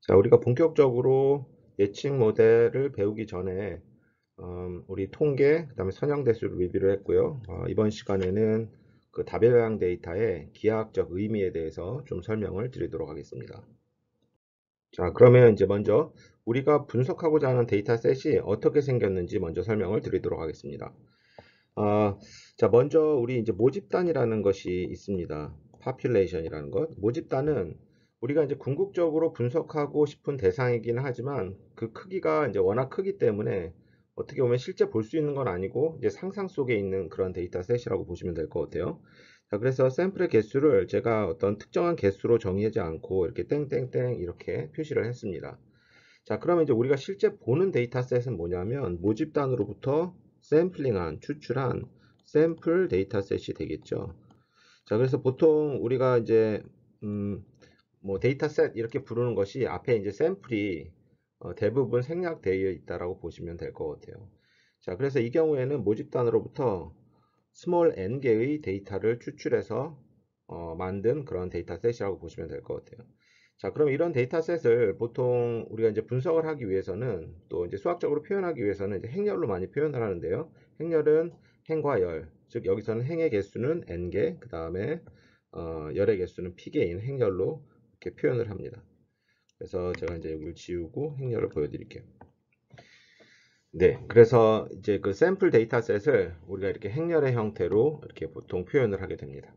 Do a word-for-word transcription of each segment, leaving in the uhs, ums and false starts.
자, 우리가 본격적으로 예측 모델을 배우기 전에 음, 우리 통계, 그 다음에 선형대수를 리뷰를 했고요. 어, 이번 시간에는 그 다별량 데이터의 기하학적 의미에 대해서 좀 설명을 드리도록 하겠습니다. 자, 그러면 이제 먼저 우리가 분석하고자 하는 데이터셋이 어떻게 생겼는지 먼저 설명을 드리도록 하겠습니다. 어, 자, 먼저 우리 이제 모집단이라는 것이 있습니다. population이라는 것. 모집단은 우리가 이제 궁극적으로 분석하고 싶은 대상이긴 하지만 그 크기가 이제 워낙 크기 때문에 어떻게 보면 실제 볼 수 있는 건 아니고 이제 상상 속에 있는 그런 데이터셋이라고 보시면 될 것 같아요. 자, 그래서 샘플의 개수를 제가 어떤 특정한 개수로 정의하지 않고 이렇게 땡땡땡 이렇게 표시를 했습니다. 자, 그러면 이제 우리가 실제 보는 데이터셋은 뭐냐면 모집단으로부터 샘플링한, 추출한 샘플 데이터셋이 되겠죠. 자, 그래서 보통 우리가 이제 음, 뭐 데이터셋 이렇게 부르는 것이 앞에 이제 샘플이 어, 대부분 생략되어 있다라고 보시면 될 것 같아요. 자, 그래서 이 경우에는 모집단으로부터 스몰 n 개의 데이터를 추출해서 어, 만든 그런 데이터셋이라고 보시면 될 것 같아요. 자, 그럼 이런 데이터셋을 보통 우리가 이제 분석을 하기 위해서는 또 이제 수학적으로 표현하기 위해서는 이제 행렬로 많이 표현을 하는데요. 행렬은 행과 열, 즉 여기서는 행의 개수는 n개, 그 다음에 어, 열의 개수는 p개인 행렬로 이렇게 표현을 합니다. 그래서 제가 이제 여기를 지우고 행렬을 보여드릴게요. 네, 그래서 이제 그 샘플 데이터셋을 우리가 이렇게 행렬의 형태로 이렇게 보통 표현을 하게 됩니다.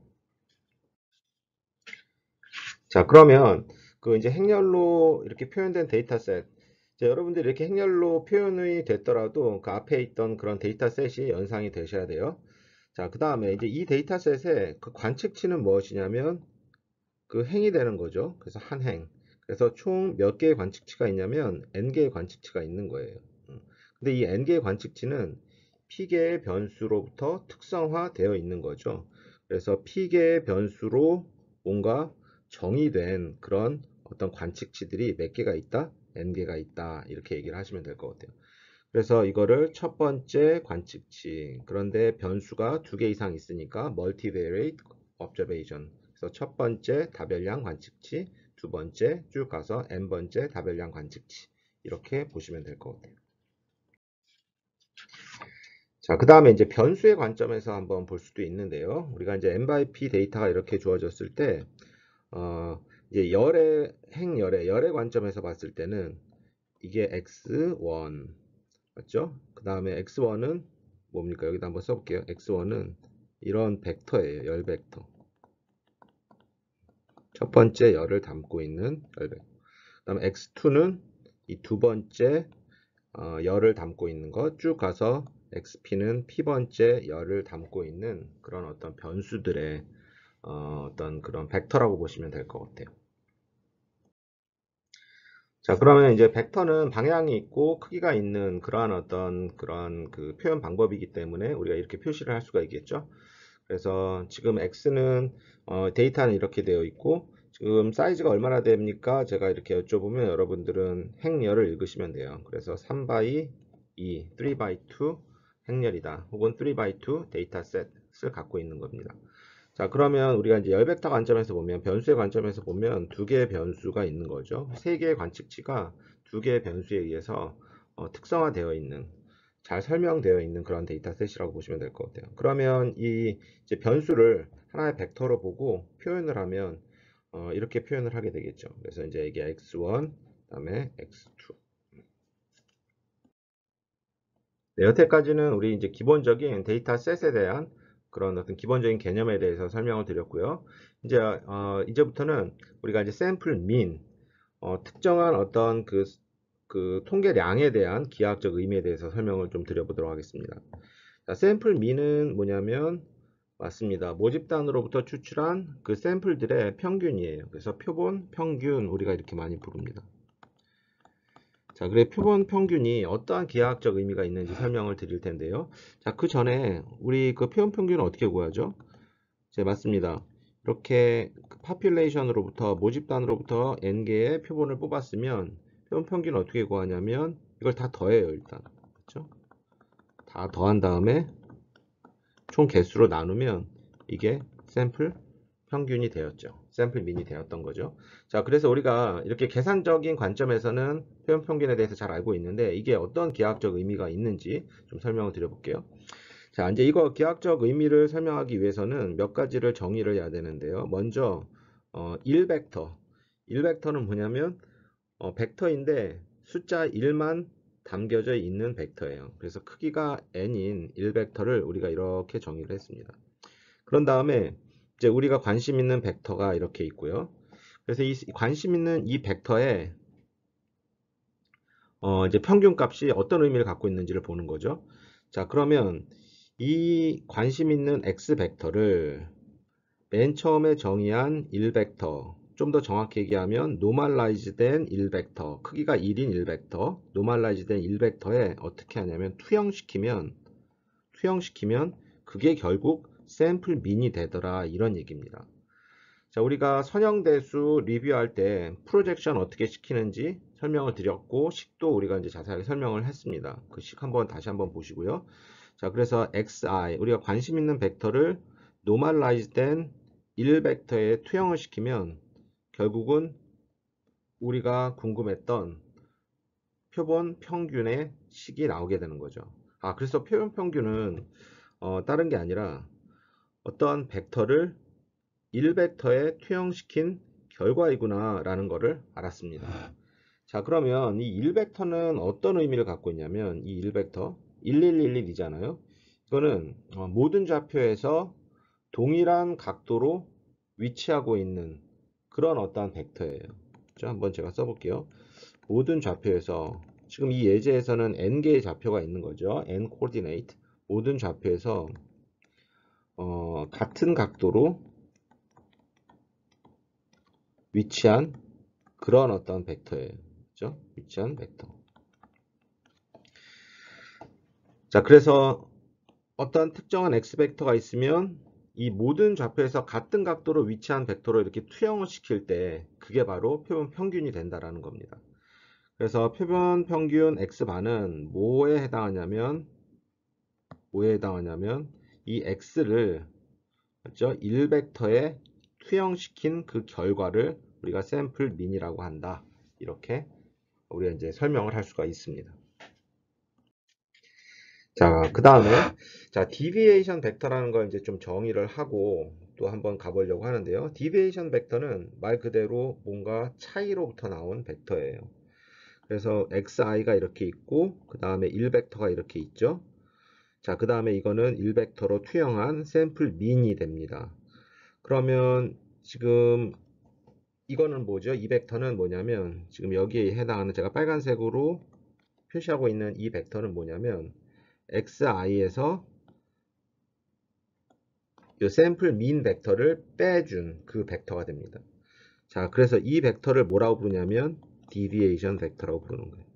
자, 그러면 그 이제 행렬로 이렇게 표현된 데이터셋, 이제 여러분들이 이렇게 행렬로 표현이 됐더라도 그 앞에 있던 그런 데이터셋이 연상이 되셔야 돼요. 자, 그 다음에 이제 이 데이터셋의 그 관측치는 무엇이냐면 그 행이 되는 거죠. 그래서 한 행. 그래서 총 몇 개의 관측치가 있냐면 n 개의 관측치가 있는 거예요. 음. 근데 이 n 개의 관측치는 p개의 변수로부터 특성화되어 있는 거죠. 그래서 p개의 변수로 뭔가 정의된 그런 어떤 관측치들이 몇 개가 있다? n 개가 있다. 이렇게 얘기를 하시면 될 것 같아요. 그래서 이거를 첫 번째 관측치. 그런데 변수가 두 개 이상 있으니까 multivariate observation. 그래서 첫 번째 다별량 관측치, 두 번째 쭉 가서 n 번째 다별량 관측치. 이렇게 보시면 될 것 같아요. 자, 그 다음에 이제 변수의 관점에서 한번 볼 수도 있는데요. 우리가 이제 n by p 데이터가 이렇게 주어졌을 때, 어, 이제 열의, 행열의, 열의 관점에서 봤을 때는 이게 엑스 원, 맞죠? 그 다음에 엑스 원은 뭡니까? 여기다 한번 써볼게요. 엑스 원은 이런 벡터예요. 열 벡터. 첫 번째 열을 담고 있는 열 벡터. 그 다음에 엑스 투는 이 두 번째 어, 열을 담고 있는 것 쭉 가서 엑스피는 P번째 열을 담고 있는 그런 어떤 변수들의 어, 어떤 그런 벡터라고 보시면 될 것 같아요. 자, 그러면 이제 벡터는 방향이 있고 크기가 있는 그러한 어떤 그런 그 표현 방법이기 때문에 우리가 이렇게 표시를 할 수가 있겠죠. 그래서 지금 x는 어, 데이터는 이렇게 되어 있고 지금 사이즈가 얼마나 됩니까? 제가 이렇게 여쭤보면 여러분들은 행렬을 읽으시면 돼요. 그래서 삼 바이 이, 삼 바이 이 행렬이다. 혹은 삼 바이 이 데이터셋을 갖고 있는 겁니다. 자, 그러면 우리가 이제 열 벡터 관점에서 보면 변수의 관점에서 보면 두 개의 변수가 있는 거죠. 세 개의 관측치가 두 개의 변수에 의해서 어, 특성화되어 있는 잘 설명되어 있는 그런 데이터셋이라고 보시면 될 것 같아요. 그러면 이 이제 변수를 하나의 벡터로 보고 표현을 하면 어, 이렇게 표현을 하게 되겠죠. 그래서 이제 이게 엑스 원, 그다음에 엑스 투. 네, 여태까지는 우리 이제 기본적인 데이터셋에 대한 그런 어떤 기본적인 개념에 대해서 설명을 드렸고요. 이제 어, 이제부터는 우리가 이제 샘플 민, 어, 특정한 어떤 그, 그 통계량에 대한 기하학적 의미에 대해서 설명을 좀 드려보도록 하겠습니다. 자, 샘플 민은 뭐냐면 맞습니다. 모집단으로부터 추출한 그 샘플들의 평균이에요. 그래서 표본 평균 우리가 이렇게 많이 부릅니다. 자, 그래 표본 평균이 어떠한 기하학적 의미가 있는지 설명을 드릴 텐데요. 자, 그 전에 우리 그 표본 평균은 어떻게 구하죠? 네, 맞습니다. 이렇게 파퓰레이션으로부터 모집단으로부터 n 개의 표본을 뽑았으면 표본 평균을 어떻게 구하냐면 이걸 다 더해요, 일단. 그렇죠? 다 더한 다음에 총 개수로 나누면 이게 샘플 평균이 되었죠. 샘플 민이 되었던 거죠. 자, 그래서 우리가 이렇게 계산적인 관점에서는 표현 평균에 대해서 잘 알고 있는데 이게 어떤 기하학적 의미가 있는지 좀 설명을 드려볼게요. 자, 이제 이거 기하학적 의미를 설명하기 위해서는 몇 가지를 정의를 해야 되는데요. 먼저 어, 일 벡터. 일 벡터는 뭐냐면 어, 벡터인데 숫자 일만 담겨져 있는 벡터예요. 그래서 크기가 n인 일 벡터를 우리가 이렇게 정의를 했습니다. 그런 다음에 이제 우리가 관심 있는 벡터가 이렇게 있고요. 그래서 이 관심 있는 이 벡터에 어, 이제 평균값이 어떤 의미를 갖고 있는지를 보는 거죠. 자, 그러면 이 관심 있는 x 벡터를 맨 처음에 정의한 일 벡터, 좀 더 정확히 얘기하면 normalize 된 일 벡터, 크기가 일인 일 벡터, normalize 된 일 벡터에 어떻게 하냐면 투영시키면 투영시키면 그게 결국 샘플 민이 되더라, 이런 얘기입니다. 자, 우리가 선형대수 리뷰할 때 프로젝션 어떻게 시키는지 설명을 드렸고 식도 우리가 이제 자세하게 설명을 했습니다. 그 식 한번 다시 한번 보시고요. 자, 그래서 xi 우리가 관심 있는 벡터를 normalize 된 일 벡터에 투영을 시키면 결국은 우리가 궁금했던 표본 평균의 식이 나오게 되는 거죠. 아, 그래서 표본 평균은 어, 다른 게 아니라 어떤 벡터를 일 벡터에 투영시킨 결과이구나 라는 것을 알았습니다. 자, 그러면 이 일 벡터는 어떤 의미를 갖고 있냐면 이 일 벡터 일일일일이잖아요. 이거는 어, 모든 좌표에서 동일한 각도로 위치하고 있는 그런 어떠한 벡터예요. 자, 한번 제가 써볼게요. 모든 좌표에서 지금 이 예제에서는 n개의 좌표가 있는 거죠. n 코디네이트 모든 좌표에서 어, 같은 각도로 위치한 그런 어떤 벡터예요. 그죠? 위치한 벡터. 자, 그래서 어떤 특정한 x 벡터가 있으면 이 모든 좌표에서 같은 각도로 위치한 벡터로 이렇게 투영을 시킬 때 그게 바로 표본 평균이 된다라는 겁니다. 그래서 표본 평균 x반은 뭐에 해당하냐면 뭐에 해당하냐면 이 x를 맞죠? 일 벡터에 투영시킨 그 결과를 우리가 샘플 민이라고 한다. 이렇게 우리가 이제 설명을 할 수가 있습니다. 자, 그 다음에 자, deviation 벡터라는 걸 이제 좀 정의를 하고 또 한번 가보려고 하는데요. deviation 벡터는 말 그대로 뭔가 차이로부터 나온 벡터예요. 그래서 xi가 이렇게 있고 그 다음에 일 벡터가 이렇게 있죠. 자, 그 다음에 이거는 일 벡터로 투영한 샘플 민이 됩니다. 그러면 지금 이거는 뭐죠? 이 벡터는 뭐냐면 지금 여기에 해당하는 제가 빨간색으로 표시하고 있는 이 벡터는 뭐냐면 xi에서 이 샘플 민 벡터를 빼준 그 벡터가 됩니다. 자, 그래서 이 벡터를 뭐라고 부르냐면 deviation 벡터라고 부르는 거예요.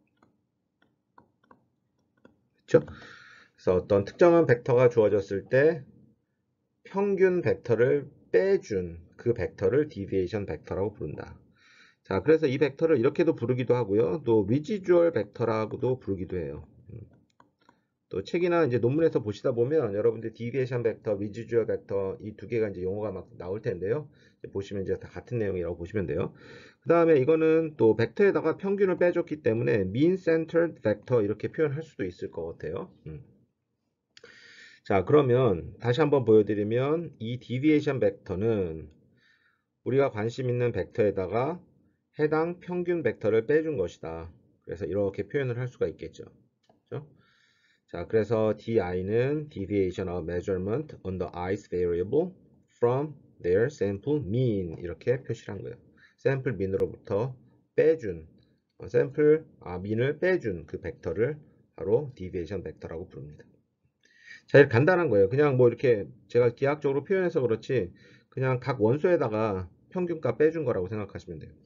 그렇죠? 그래서 어떤 특정한 벡터가 주어졌을 때 평균 벡터를 빼준 그 벡터를 deviation 벡터라고 부른다. 자, 그래서 이 벡터를 이렇게도 부르기도 하고요. 또 residual 벡터라고도 부르기도 해요. 또 책이나 이제 논문에서 보시다 보면 여러분들 deviation 벡터, residual 벡터 이 두 개가 이제 용어가 막 나올 텐데요. 이제 보시면 이제 다 같은 내용이라고 보시면 돼요. 그 다음에 이거는 또 벡터에다가 평균을 빼줬기 때문에 mean centered 벡터 이렇게 표현할 수도 있을 것 같아요. 음. 자, 그러면 다시 한번 보여드리면 이 deviation 벡터는 우리가 관심 있는 벡터에다가 해당 평균 벡터를 빼준 것이다. 그래서 이렇게 표현을 할 수가 있겠죠. 그렇죠? 자, 그래서 di는 deviation of measurement on the ith variable from their sample mean 이렇게 표시를 한 거예요. 샘플 민으로부터 빼준 어, 샘플 아 민을 빼준 그 벡터를 바로 deviation 벡터라고 부릅니다. 자, 이렇게 간단한 거예요. 그냥 뭐 이렇게 제가 기하학적으로 표현해서 그렇지 그냥 각 원소에다가 평균값 빼준 거라고 생각하시면 돼요.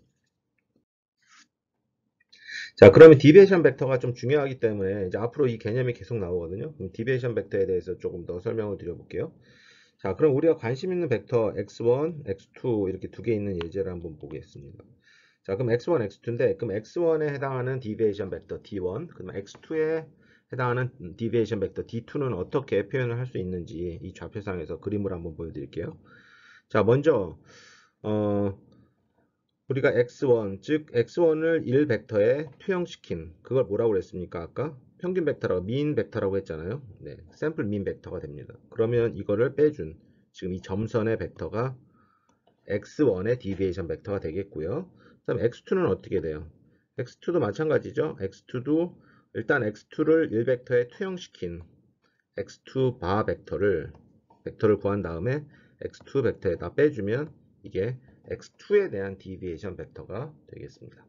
자, 그러면 디비에이션 벡터가 좀 중요하기 때문에 이제 앞으로 이 개념이 계속 나오거든요. 그럼 디비에이션 벡터에 대해서 조금 더 설명을 드려볼게요. 자, 그럼 우리가 관심 있는 벡터 엑스 원, 엑스 투 이렇게 두 개 있는 예제를 한번 보겠습니다. 자, 그럼 엑스 원, 엑스 투인데 그럼 엑스 원에 해당하는 디비에이션 벡터 디 원, 그럼 엑스 투에 해당하는 디비에이션 벡터 디 투는 어떻게 표현을 할 수 있는지 이 좌표상에서 그림을 한번 보여드릴게요. 자, 먼저 어, 우리가 엑스 원, 즉 엑스 원을 일 벡터에 투영시킨 그걸 뭐라고 그랬습니까? 아까 평균 벡터라고 민 벡터라고 했잖아요. 네, 샘플 민 벡터가 됩니다. 그러면 이거를 빼준 지금 이 점선의 벡터가 엑스 원의 디비에이션 벡터가 되겠고요. 그다음 엑스 투는 어떻게 돼요? 엑스 투도 마찬가지죠. 엑스 투도 일단 엑스 투를 일 벡터에 투영시킨 엑스 투 바 벡터를 벡터를 구한 다음에 엑스 투 벡터에다 빼주면 이게 엑스 투에 대한 디비에이션 벡터가 되겠습니다.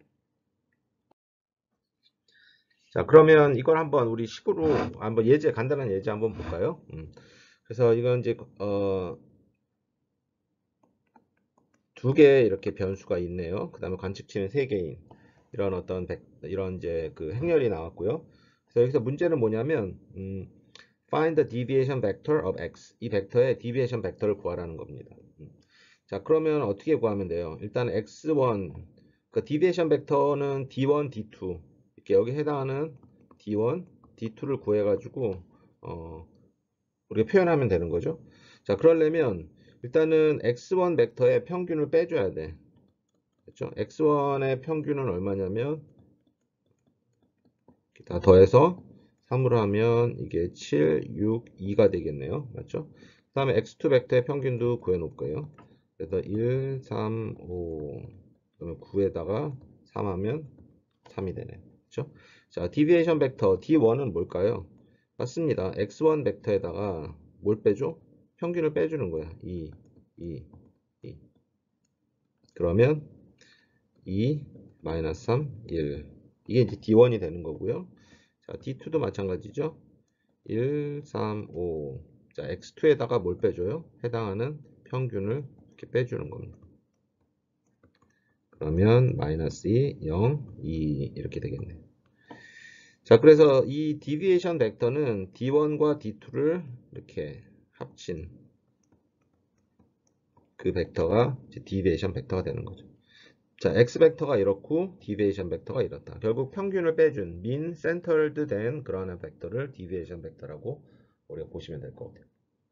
자, 그러면 이걸 한번 우리 식으로 한번 예제 간단한 예제 한번 볼까요? 음. 그래서 이건 이제 어, 두 개 이렇게 변수가 있네요. 그 다음에 관측치는 세 개인 이런 어떤 벡, 이런 이제 그 행렬이 나왔고요. 그래서 여기서 문제는 뭐냐면 음, find the deviation vector of x 이 벡터의 deviation 벡터를 구하라는 겁니다. 음. 자, 그러면 어떻게 구하면 돼요? 일단 엑스 원 그 deviation 벡터는 디 원, 디 투 이렇게 여기 해당하는 디 원, 디 투를 구해가지고 어, 우리가 표현하면 되는 거죠. 자, 그러려면 일단은 엑스 원 벡터의 평균을 빼줘야 돼. 그렇죠? 엑스 원의 평균은 얼마냐면 다 더해서 삼으로 하면 이게 칠, 육, 이가 되겠네요. 맞죠? 그 다음에 엑스 투 벡터의 평균도 구해 놓을 거예요. 그래서 일, 삼, 오 그러면 구에다가 삼 하면 삼이 되네요. 그렇죠? 자, 디비에이션 벡터 디 원은 뭘까요? 맞습니다. 엑스 원 벡터에다가 뭘 빼줘? 평균을 빼주는 거야. 이, 이, 이. 그러면 이, 마이너스 삼, 일. 이게 이제 디 원이 되는 거고요. 자, 디 투도 마찬가지죠. 일, 삼, 오. 자, 엑스 투에다가 뭘 빼줘요? 해당하는 평균을 이렇게 빼주는 겁니다. 그러면 마이너스 이, 영, 이 이렇게 되겠네요. 자, 그래서 이 디비에이션 벡터는 디 원과 디 투를 이렇게 합친 그 벡터가 디비에이션 벡터가 되는 거죠. 자, x 벡터가 이렇고 디비에이션 벡터가 이렇다. 결국 평균을 빼준 mean centered 된 그러한 벡터를 디비에이션 벡터라고 우리가 보시면 될 것 같아요.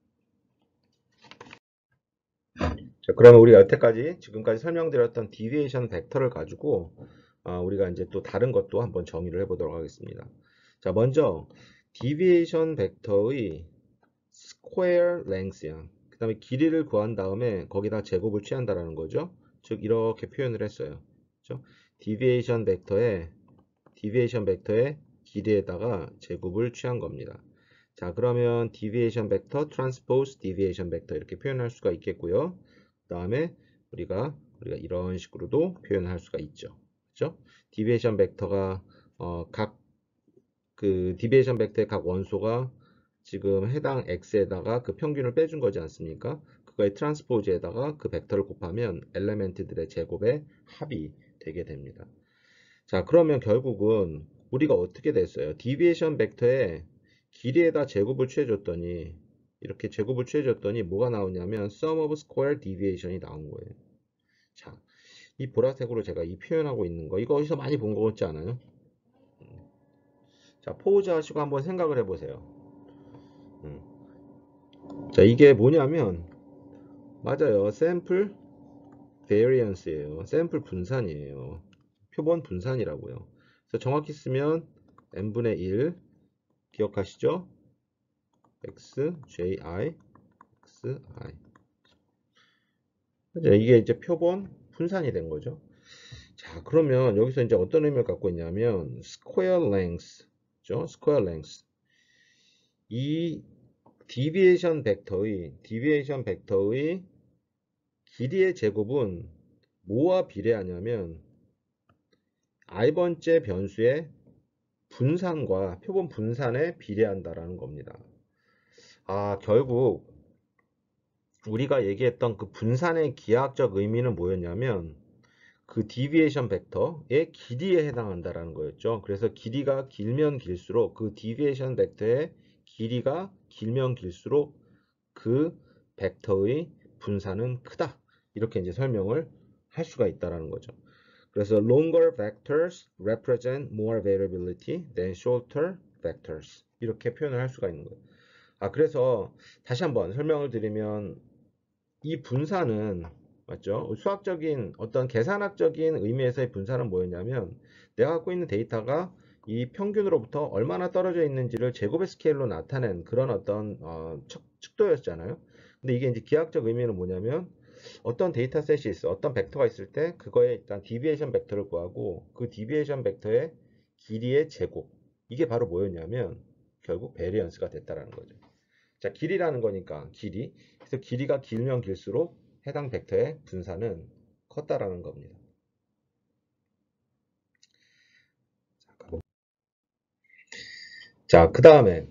자, 그러면 우리가 여태까지 지금까지 설명드렸던 디비에이션 벡터를 가지고 어, 우리가 이제 또 다른 것도 한번 정의를 해보도록 하겠습니다. 자, 먼저 디비에이션 벡터의 square length야. 그 다음에 길이를 구한 다음에 거기다 제곱을 취한다라는 거죠. 즉 이렇게 표현을 했어요. 그렇죠? 디비에이션 벡터의 디비에이션 벡터의 길이에다가 제곱을 취한 겁니다. 자, 그러면 디비에이션 벡터 트랜스포즈 디비에이션 벡터 이렇게 표현할 수가 있겠고요. 그 다음에 우리가 우리가 이런 식으로도 표현할 수가 있죠. 그렇죠? 디비에이션 벡터가 어, 각 그 디비에이션 벡터의 각 원소가 지금 해당 x에다가 그 평균을 빼준 거지 않습니까? 그거의 트랜스포즈에다가 그 벡터를 곱하면 엘레멘트들의 제곱의 합이 되게 됩니다. 자, 그러면 결국은 우리가 어떻게 됐어요? 디비에이션 벡터에 길이에다 제곱을 취해줬더니 이렇게 제곱을 취해줬더니 뭐가 나오냐면 sum of square deviation이 나온 거예요. 자, 이 보라색으로 제가 이 표현하고 있는 거 이거 어디서 많이 본 거 같지 않아요? 자, 포즈 하시고 한번 생각을 해보세요. 음. 자, 이게 뭐냐면 맞아요. 샘플 베리언스예요. 샘플 분산이에요. 표본 분산이라고요. 그래서 정확히 쓰면 n분의 일 기억하시죠? x, j, i, x, i. 이게 이제 표본 분산이 된 거죠. 자, 그러면 여기서 이제 어떤 의미를 갖고 있냐면 square length죠. square length. 이 디비에이션 벡터의 디비에이션 벡터의 길이의 제곱은 뭐와 비례하냐면 i번째 변수의 분산과 표본 분산에 비례한다라는 겁니다. 아, 결국 우리가 얘기했던 그 분산의 기하학적 의미는 뭐였냐면 그 디비에이션 벡터의 길이에 해당한다라는 거였죠. 그래서 길이가 길면 길수록 그 디비에이션 벡터의 길이가 길면 길수록 그 벡터의 분산은 크다. 이렇게 이제 설명을 할 수가 있다라는 거죠. 그래서 longer vectors represent more variability than shorter vectors. 이렇게 표현을 할 수가 있는 거예요. 아, 그래서 다시 한번 설명을 드리면 이 분산은 맞죠? 수학적인 어떤 계산학적인 의미에서의 분산은 뭐였냐면 내가 갖고 있는 데이터가 이 평균으로부터 얼마나 떨어져 있는지를 제곱의 스케일로 나타낸 그런 어떤 어, 척, 척도였잖아요. 근데 이게 이제 기하학적 의미는 뭐냐면 어떤 데이터셋이 있어, 어떤 벡터가 있을 때 그거에 일단 디비에이션 벡터를 구하고 그 디비에이션 벡터의 길이의 제곱, 이게 바로 뭐였냐면 결국 베리언스가 됐다라는 거죠. 자, 길이라는 거니까 길이. 그래서 길이가 길면 길수록 해당 벡터의 분산은 컸다라는 겁니다. 자, 그 다음에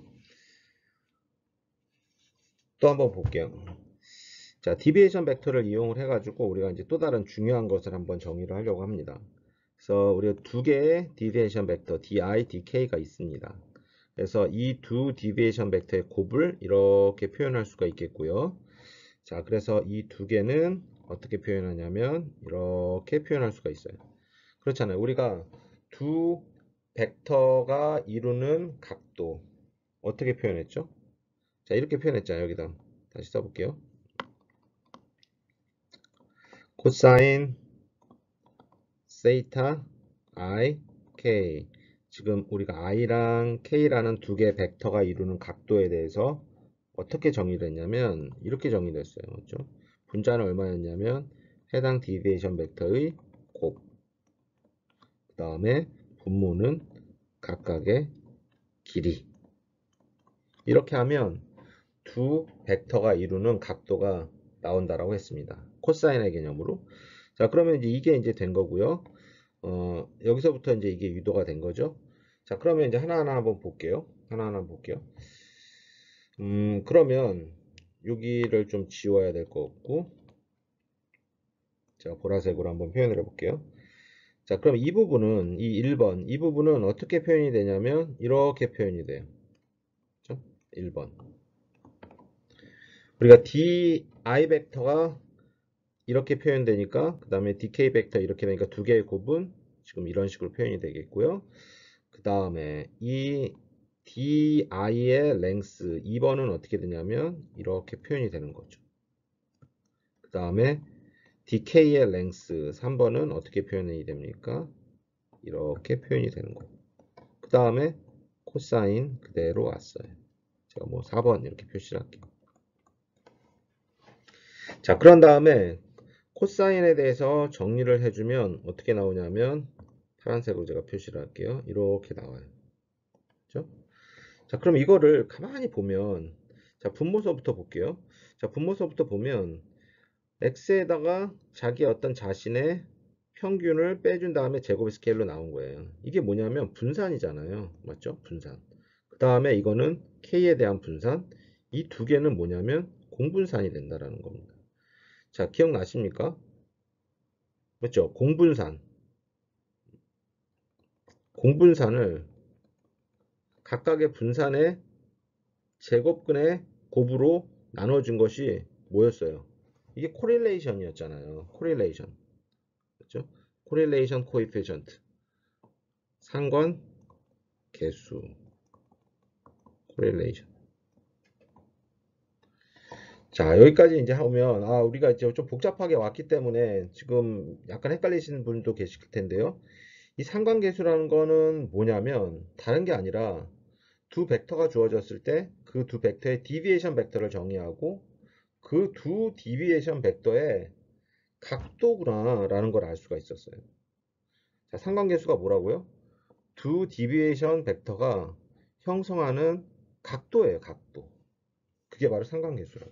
또 한번 볼게요. 자, 디비에이션 벡터를 이용을 해가지고 우리가 이제 또 다른 중요한 것을 한번 정의를 하려고 합니다. 그래서 우리가 두 개의 디비에이션 벡터 di, dk가 있습니다. 그래서 이 두 디비에이션 벡터의 곱을 이렇게 표현할 수가 있겠고요. 자, 그래서 이 두 개는 어떻게 표현하냐면 이렇게 표현할 수가 있어요. 그렇잖아요. 우리가 두 벡터가 이루는 각도 어떻게 표현했죠? 자, 이렇게 표현했잖아요. 여기다 다시 써볼게요. 코사인 세이타 i k. 지금 우리가 i랑 k라는 두 개의 벡터가 이루는 각도에 대해서 어떻게 정의를 했냐면 이렇게 정의를 했어요. 맞죠? 분자는 얼마였냐면 해당 디비에이션 벡터의 곱, 그 다음에 분모는 각각의 길이. 이렇게 하면 두 벡터가 이루는 각도가 나온다라고 했습니다. 코사인의 개념으로. 자, 그러면 이제 이게 이제 된 거고요. 어, 여기서부터 이제 이게 유도가 된 거죠. 자, 그러면 이제 하나하나 한번 볼게요. 하나하나 볼게요. 음, 그러면 여기를 좀 지워야 될 것 같고. 자, 보라색으로 한번 표현을 해볼게요. 자, 그럼 이 부분은, 이 일 번, 이 부분은 어떻게 표현이 되냐면, 이렇게 표현이 돼요. 그렇죠? 일 번. 우리가 di 벡터가 이렇게 표현되니까, 그 다음에 dk 벡터 이렇게 되니까 두 개의 곱은 지금 이런 식으로 표현이 되겠고요. 그 다음에 이 di의 랭스 이 번은 어떻게 되냐면, 이렇게 표현이 되는 거죠. 그 다음에 dk의 랭스 삼 번은 어떻게 표현이 됩니까? 이렇게 표현이 되는 거예요. 그 다음에 코사인 그대로 왔어요. 제가 뭐 사 번 이렇게 표시를 할게요. 자, 그런 다음에 코사인에 대해서 정리를 해주면 어떻게 나오냐면 파란색으로 제가 표시를 할게요. 이렇게 나와요. 그렇죠? 자, 그럼 이거를 가만히 보면, 자, 분모서부터 볼게요. 자, 분모서부터 보면 x에다가 자기 어떤 자신의 평균을 빼준 다음에 제곱 스케일로 나온 거예요. 이게 뭐냐면 분산이잖아요. 맞죠? 분산. 그 다음에 이거는 k에 대한 분산. 이 두 개는 뭐냐면 공분산이 된다라는 겁니다. 자, 기억나십니까? 맞죠? 공분산. 공분산을 각각의 분산의 제곱근의 곱으로 나눠준 것이 뭐였어요? 이게 코릴레이션이었잖아요. 코릴레이션. 그렇죠? 코릴레이션 코에피션트. 상관 계수. 코릴레이션. 자, 여기까지 이제 하면 아, 우리가 이제 좀 복잡하게 왔기 때문에 지금 약간 헷갈리시는 분도 계실 텐데요. 이 상관계수라는 거는 뭐냐면 다른 게 아니라 두 벡터가 주어졌을 때 그 두 벡터의 디비에이션 벡터를 정의하고 그 두 디비에이션 벡터의 각도구나 라는 걸 알 수가 있었어요. 자, 상관계수가 뭐라고요? 두 디비에이션 벡터가 형성하는 각도예요. 각도. 그게 바로 상관계수라고.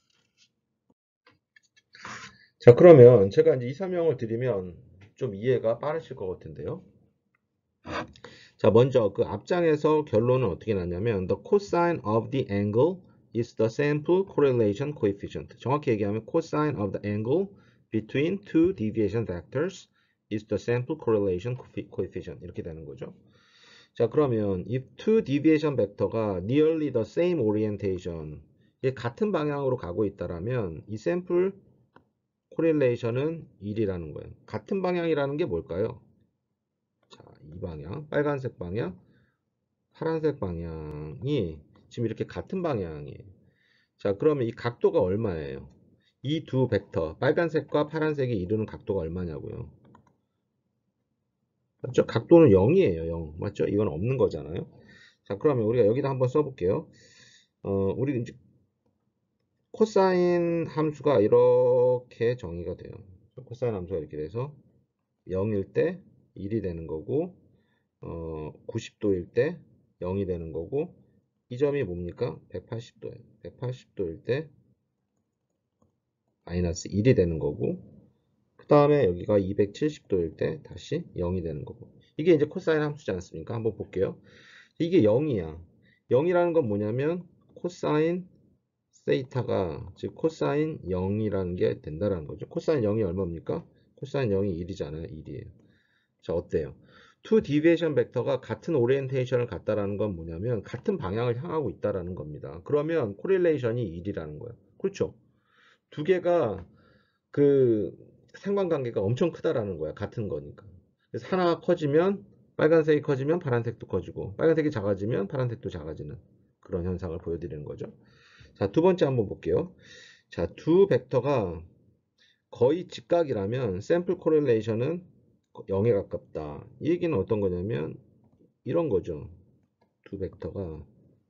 자, 그러면 제가 이제 이 설명을 드리면 좀 이해가 빠르실 것 같은데요. 자, 먼저 그 앞장에서 결론은 어떻게 났냐면 the cosine of the angle is the sample correlation coefficient. 정확히 얘기하면 cosine of the angle between two deviation vectors is the sample correlation coefficient. 이렇게 되는 거죠. 자, 그러면 if two deviation vector가 nearly the same orientation, 이게 같은 방향으로 가고 있다라면 이 sample correlation은 일이라는 거예요. 같은 방향이라는 게 뭘까요? 자, 이 방향, 빨간색 방향, 파란색 방향이 지금 이렇게 같은 방향이에요. 자, 그러면 이 각도가 얼마예요? 이 두 벡터, 빨간색과 파란색이 이루는 각도가 얼마냐고요. 맞죠? 각도는 영이에요, 영. 맞죠? 이건 없는 거잖아요. 자, 그러면 우리가 여기다 한번 써볼게요. 어, 우리 이제 코사인 함수가 이렇게 정의가 돼요. 코사인 함수가 이렇게 돼서 영일 때 일이 되는 거고, 어, 구십 도일 때 영이 되는 거고, 이 점이 뭡니까? 백팔십 도예요. 백팔십 도일 때 마이너스 일이 되는 거고, 그 다음에 여기가 이백칠십 도일 때 다시 영이 되는 거고. 이게 이제 코사인 함수지 않습니까? 한번 볼게요. 이게 영이야. 영이라는 건 뭐냐면 코사인 세이타가 즉 코사인 영이라는 게 된다라는 거죠. 코사인 영이 얼마입니까? 코사인 영이 일이잖아요. 일이에요. 자, 어때요? 투 디비에이션 벡터가 같은 오리엔테이션을 갖다라는 건 뭐냐면 같은 방향을 향하고 있다라는 겁니다. 그러면 코릴레이션이 일이라는 거예요. 그렇죠? 두 개가 그 상관관계가 엄청 크다라는 거야. 같은 거니까. 그래서 하나가 커지면 빨간색이 커지면 파란색도 커지고 빨간색이 작아지면 파란색도 작아지는 그런 현상을 보여드리는 거죠. 자, 두 번째 한번 볼게요. 자, 두 벡터가 거의 직각이라면 샘플 코릴레이션은 영에 가깝다. 이 얘기는 어떤 거냐면 이런 거죠. 두 벡터가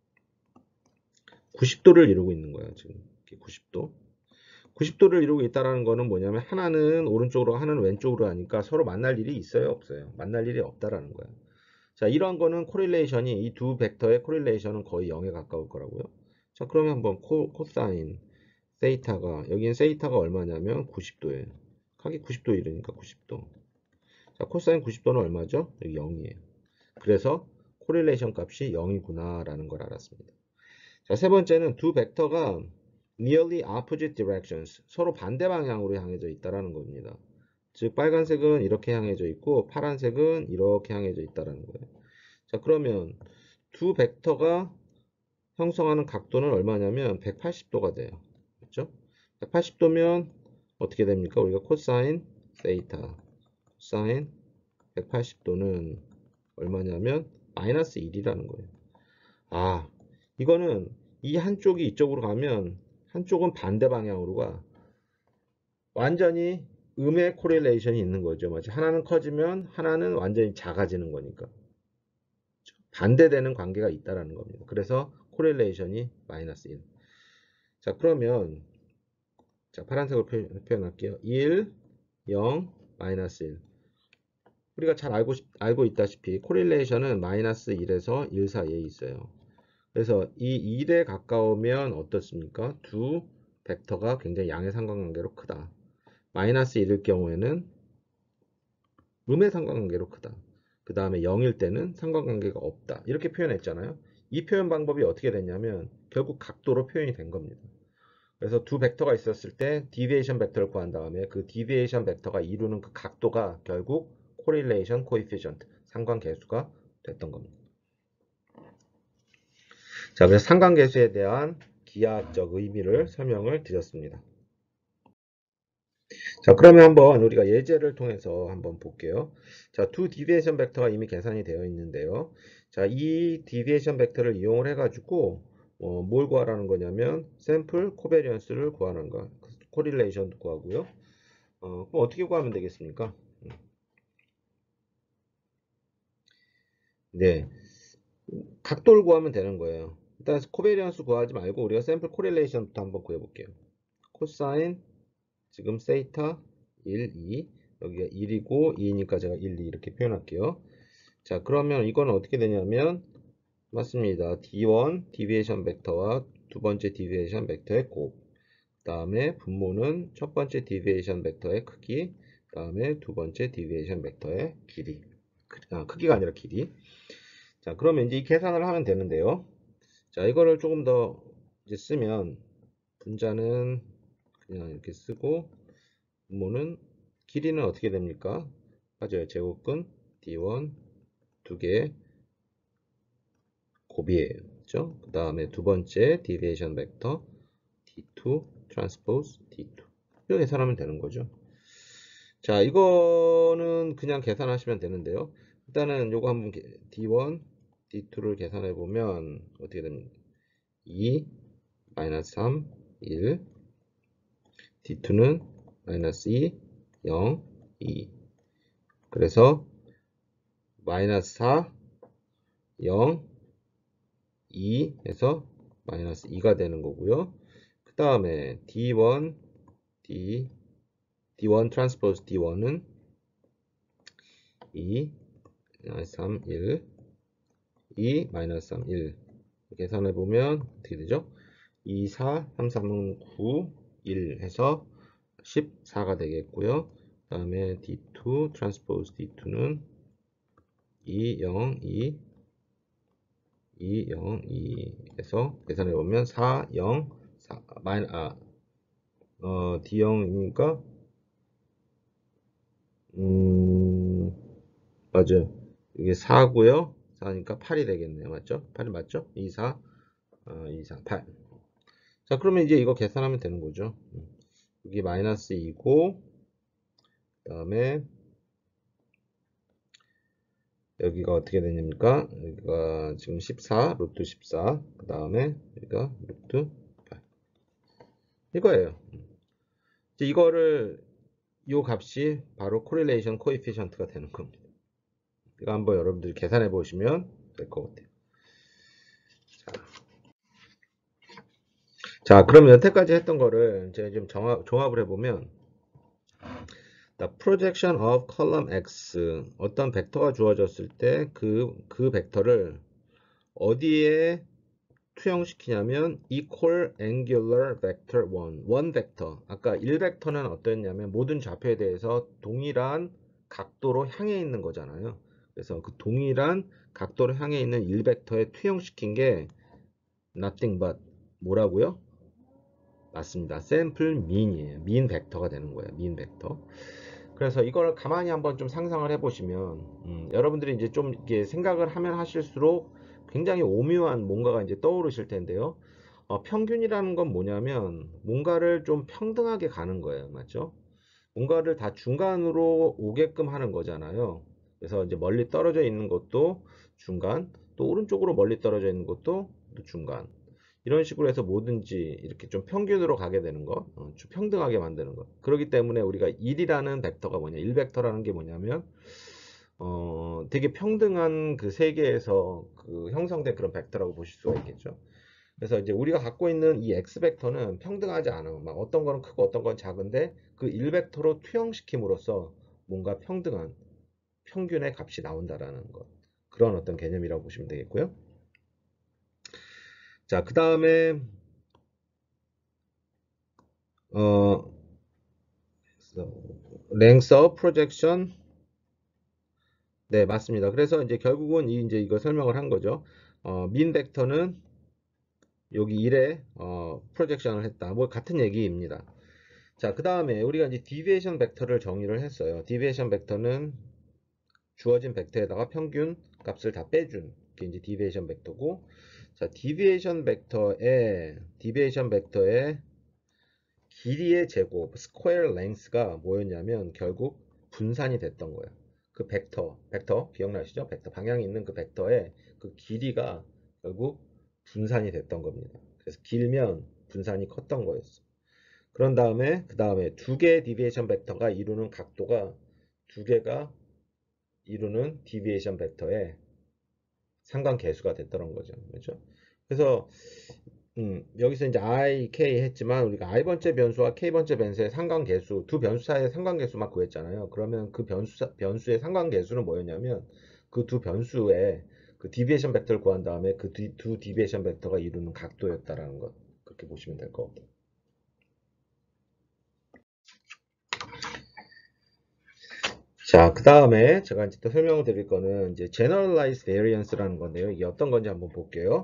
구십 도를 이루고 있는 거예요. 지금 구십 도. 구십 도를 이루고 있다는 거는 뭐냐면 하나는 오른쪽으로 하나는 왼쪽으로 하니까 서로 만날 일이 있어요, 없어요? 만날 일이 없다라는 거예요. 자, 이러한 거는 코릴레이션이 이 두 벡터의 코릴레이션은 거의 영에 가까울 거라고요. 자, 그러면 한번 코, 코사인 세이타가 여기는 세이타가 얼마냐면 구십 도예요. 각이 구십 도 이르니까 구십 도. 자, 코사인 구십 도는 얼마죠? 여기 영이에요. 그래서 코릴레이션 값이 영이구나 라는 걸 알았습니다. 자, 세 번째는 두 벡터가 nearly opposite directions 서로 반대 방향으로 향해져 있다라는 겁니다. 즉 빨간색은 이렇게 향해져 있고 파란색은 이렇게 향해져 있다라는 거예요. 자, 그러면 두 벡터가 형성하는 각도는 얼마냐면 백팔십 도가 돼요. 그렇죠? 백팔십 도면 어떻게 됩니까? 우리가 코사인 세이타 코사인 백팔십 도는 얼마냐면 마이너스 일이라는 거예요. 아, 이거는 이 한쪽이 이쪽으로 가면 한쪽은 반대 방향으로 가. 완전히 음의 코릴레이션이 있는 거죠. 맞죠? 하나는 커지면 하나는 완전히 작아지는 거니까. 반대되는 관계가 있다라는 겁니다. 그래서 코릴레이션이 마이너스 일. 자, 그러면 자, 파란색으로 표현할게요. 일, 영, 마이너스 일. 우리가 잘 알고, 알고 있다시피 코릴레이션은 마이너스 일에서 일 사이에 있어요. 그래서 이 일에 가까우면 어떻습니까? 두 벡터가 굉장히 양의 상관관계로 크다. 마이너스 일일 경우에는 음의 상관관계로 크다. 그 다음에 영일 때는 상관관계가 없다. 이렇게 표현했잖아요. 이 표현 방법이 어떻게 됐냐면 결국 각도로 표현이 된 겁니다. 그래서 두 벡터가 있었을 때 디비에이션 벡터를 구한 다음에 그 디비에이션 벡터가 이루는 그 각도가 결국 코릴레이션 코에피션트 상관계수가 됐던 겁니다. 자, 그래서 상관계수에 대한 기하학적 의미를 설명을 드렸습니다. 자, 그러면 한번 우리가 예제를 통해서 한번 볼게요. 자, 두 디비에이션 벡터가 이미 계산이 되어 있는데요. 자, 이 디비에이션 벡터를 이용을 해가지고 어, 뭘 구하라는 거냐면 샘플 코베리언스를 구하는 거, 코릴레이션도 구하고요. 어, 그럼 어떻게 구하면 되겠습니까? 네, 각도를 구하면 되는 거예요. 일단 코베리언스 구하지 말고 우리가 샘플 코릴레이션부터 한번 구해볼게요. 코사인 지금 세이타 일, 이 여기가 일이고 이니까 제가 일, 이 이렇게 표현할게요. 자, 그러면 이거는 어떻게 되냐면 맞습니다. 디 원 디비에이션 벡터와 두 번째 디비에이션 벡터의 곱, 그 다음에 분모는 첫 번째 디비에이션 벡터의 크기, 그 다음에 두 번째 디비에이션 벡터의 길이. 아, 크기가 아니라 길이. 자, 그러면 이제 이 계산을 하면 되는데요. 자, 이거를 조금 더 이제 쓰면 분자는 그냥 이렇게 쓰고 분모는 길이는 어떻게 됩니까? 맞아요. 제곱근 디 원 두 개 곱이에요. 그렇죠? 그 다음에 두 번째 디비에이션 벡터 디 투 트랜스포즈 디 투. 이거 계산하면 되는 거죠. 자, 이거는 그냥 계산하시면 되는데요. 일단은 요거 한번 디 원, 디 투를 계산해 보면 어떻게 됩니까? 이, 마이너스 삼, 일. 디 투는 마이너스 이, 영, 이. 그래서 마이너스 사, 영, 이 해서 마이너스 이가 되는 거고요. 그 다음에 디 원, D, 디 원 트랜스포즈 디 원은 이, 삼, 일, 이, 마이너스 삼, 일. 계산해 보면 어떻게 되죠? 이, 사, 삼, 삼은 구, 일 해서 십사가 되겠고요. 그 다음에 디 투 트랜스포즈 디 투는 이, 영, 이, 이, 영, 이 해서 계산해 보면 사, 영, 사, 마이너, 아, 어, 디 영이니까 음, 맞아요. 이게 사고요. 사니까 팔이 되겠네요. 맞죠? 팔이 맞죠? 이, 사, 어, 이, 사, 팔. 자, 그러면 이제 이거 계산하면 되는 거죠. 여기 마이너스 이고, 그 다음에 여기가 어떻게 되냐니까? 여기가 지금 십사, 루트 십사, 그 다음에 여기가 루트 팔. 이거예요. 이제 이거를, 이 값이 바로 코릴레이션 코에피션트가 되는 겁니다. 이거 한번 여러분들이 계산해 보시면 될 것 같아요. 자. 자, 그럼 여태까지 했던 거를 이제 좀 정합, 종합을 해보면, The projection of column X, 어떤 벡터가 주어졌을 때 그, 그 벡터를 어디에 투영시키냐면 equal angular vector 일, 원 벡터. 아까 일 벡터는 어땠냐면 모든 좌표에 대해서 동일한 각도로 향해 있는 거잖아요. 그래서 그 동일한 각도로 향해 있는 일 벡터에 투영시킨 게 nothing but 뭐라고요? 맞습니다. 샘플 민이에요. 민 벡터가 되는 거예요. 민 벡터. 그래서 이걸 가만히 한번 좀 상상을 해보시면, 음, 여러분들이 이제 좀 이렇게 생각을 하면 하실수록 굉장히 오묘한 뭔가가 이제 떠오르실 텐데요. 어, 평균이라는 건 뭐냐면 뭔가를 좀 평등하게 가는 거예요. 맞죠? 뭔가를 다 중간으로 오게끔 하는 거잖아요. 그래서 이제 멀리 떨어져 있는 것도 중간, 또 오른쪽으로 멀리 떨어져 있는 것도 중간. 이런 식으로 해서 뭐든지 이렇게 좀 평균으로 가게 되는 거, 어, 좀 평등하게 만드는 거. 그렇기 때문에 우리가 일이라는 벡터가 뭐냐, 일 벡터라는 게 뭐냐면, 어, 되게 평등한 그 세계에서 그 형성된 그런 벡터라고 보실 수가 있겠죠. 그래서 이제 우리가 갖고 있는 이 X 벡터는 평등하지 않아요. 막 어떤 거는 크고 어떤 건 작은데 그 일 벡터로 투영시킴으로써 뭔가 평등한 평균의 값이 나온다라는 것. 그런 어떤 개념이라고 보시면 되겠고요. 자, 그 다음에 어, length of projection. 네, 맞습니다. 그래서 이제 결국은 이 이제 이거 설명을 한 거죠. 어, 민 벡터는 여기 일에 어, 프로젝션을 했다. 뭐 같은 얘기입니다. 자, 그 다음에 우리가 이제 디비에이션 벡터를 정의를 했어요. 디비에이션 벡터는 주어진 벡터에다가 평균 값을 다 빼준 게 이제 디비에이션 벡터고, 자, 디비에이션 벡터의 디비에이션 벡터의 길이의 제곱, 스퀘어 랭스가 뭐였냐면 결국 분산이 됐던 거예요. 그 벡터, 벡터 기억나시죠? 벡터 방향이 있는 그 벡터의 그 길이가 결국 분산이 됐던 겁니다. 그래서 길면 분산이 컸던 거였어. 그런 다음에 그 다음에 두 개의 디비에이션 벡터가 이루는 각도가 두 개가 이루는 디비에이션 벡터의 상관계수가 됐던 거죠. 그렇죠? 그래서 음, 여기서 이제 i, k 했지만 우리가 i번째 변수와 k번째 변수의 상관계수, 두 변수 사이의 상관계수만 구했잖아요. 그러면 그 변수, 변수의 상관계수는 뭐였냐면 그 두 변수의 그 디비에이션 벡터를 구한 다음에 그 두 디비에이션 벡터가 이루는 각도였다라는 것. 그렇게 보시면 될 것 같아요. 자, 그 다음에 제가 이제 또 설명을 드릴 거는 이제 generalized variance라는 건데요. 이게 어떤 건지 한번 볼게요.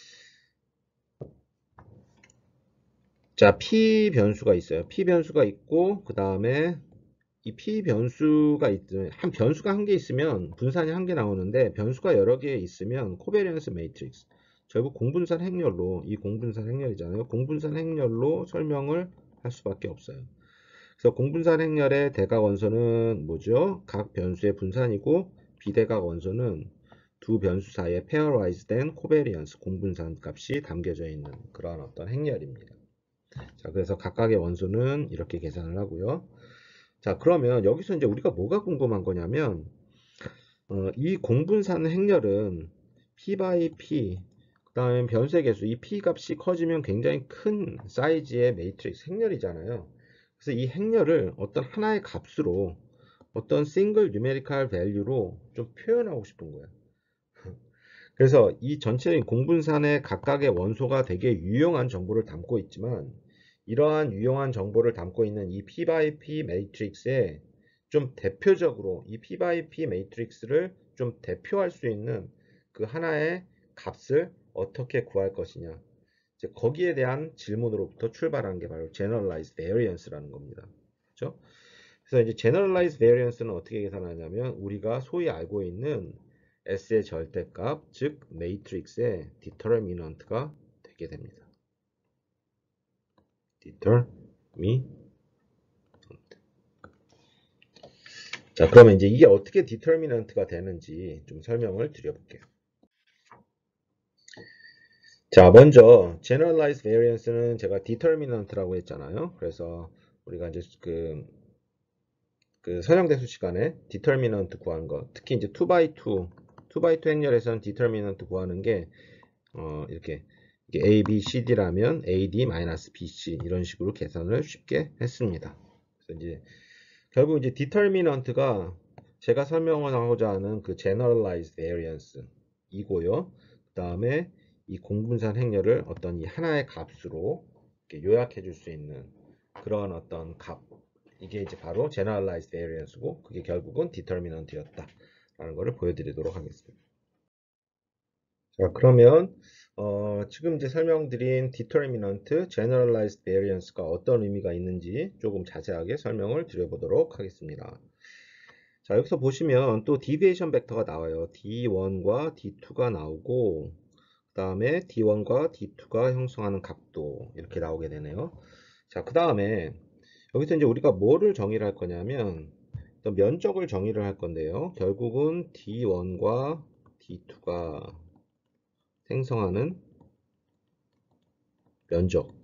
자, P 변수가 있어요. P 변수가 있고, 그 다음에 이 P 변수가 있으면, 한 변수가 한 개 있으면 분산이 한 개 나오는데, 변수가 여러 개 있으면 코베리언스 매트릭스. 결국 공분산 행렬로, 이 공분산 행렬이잖아요. 공분산 행렬로 설명을 할 수밖에 없어요. 그래서 공분산 행렬의 대각 원소는 뭐죠? 각 변수의 분산이고, 비대각 원소는 두 변수 사이에 페어라이즈된 코베리언스 공분산 값이 담겨져 있는 그런 어떤 행렬입니다. 자, 그래서 각각의 원소는 이렇게 계산을 하고요. 자, 그러면 여기서 이제 우리가 뭐가 궁금한 거냐면, 어, 이 공분산 행렬은 P by P, 그 다음에 변수의 개수, 이 P 값이 커지면 굉장히 큰 사이즈의 매트릭스 행렬이잖아요. 그래서 이 행렬을 어떤 하나의 값으로, 어떤 싱글 뉴메리컬 밸류로 좀 표현하고 싶은 거예요. 그래서 이 전체적인 공분산의 각각의 원소가 되게 유용한 정보를 담고 있지만, 이러한 유용한 정보를 담고 있는 이 P by P 매트릭스에 좀 대표적으로 이 P by P 매트릭스를 좀 대표할 수 있는 그 하나의 값을 어떻게 구할 것이냐. 이제 거기에 대한 질문으로부터 출발하는 게 바로 generalized variance라는 겁니다. 그렇죠? 그래서 이제 generalized variance는 어떻게 계산하냐면 우리가 소위 알고 있는 S의 절대값, 즉 매트릭스의 determinant가 되게 됩니다. determinant. 자, 그러면 이제 이게 어떻게 determinant가 되는지 좀 설명을 드려볼게요. 자, 먼저 generalized variance는 제가 determinant라고 했잖아요. 그래서 우리가 이제 그, 그 선형대수 시간에 determinant 구하는 거, 특히 이제 투 바이 투, 투 바이 투 행렬에서는 determinant 구하는 게 어, 이렇게 이게 A, B, C, D라면 A, D, B, C 이런 식으로 계산을 쉽게 했습니다. 그래서 이제 결국 이제 determinant가 제가 설명하고자 하는 그 generalized variance 이고요. 그 다음에 이 공분산 행렬을 어떤 이 하나의 값으로 이렇게 요약해 줄 수 있는 그런 어떤 값. 이게 이제 바로 generalized variance고 그게 결국은 determinant였다. 라는 것을 보여드리도록 하겠습니다. 자, 그러면 어, 지금 이제 설명드린 determinant, generalized variance가 어떤 의미가 있는지 조금 자세하게 설명을 드려보도록 하겠습니다. 자, 여기서 보시면 또 deviation 벡터가 나와요. 디 원과 디 투가 나오고 그 다음에 디 원과 디 투가 형성하는 각도 이렇게 나오게 되네요. 자, 그 다음에 여기서 이제 우리가 뭐를 정의를 할 거냐면 또 면적을 정의를 할 건데요. 결국은 디 원과 디 투가 생성하는 면적,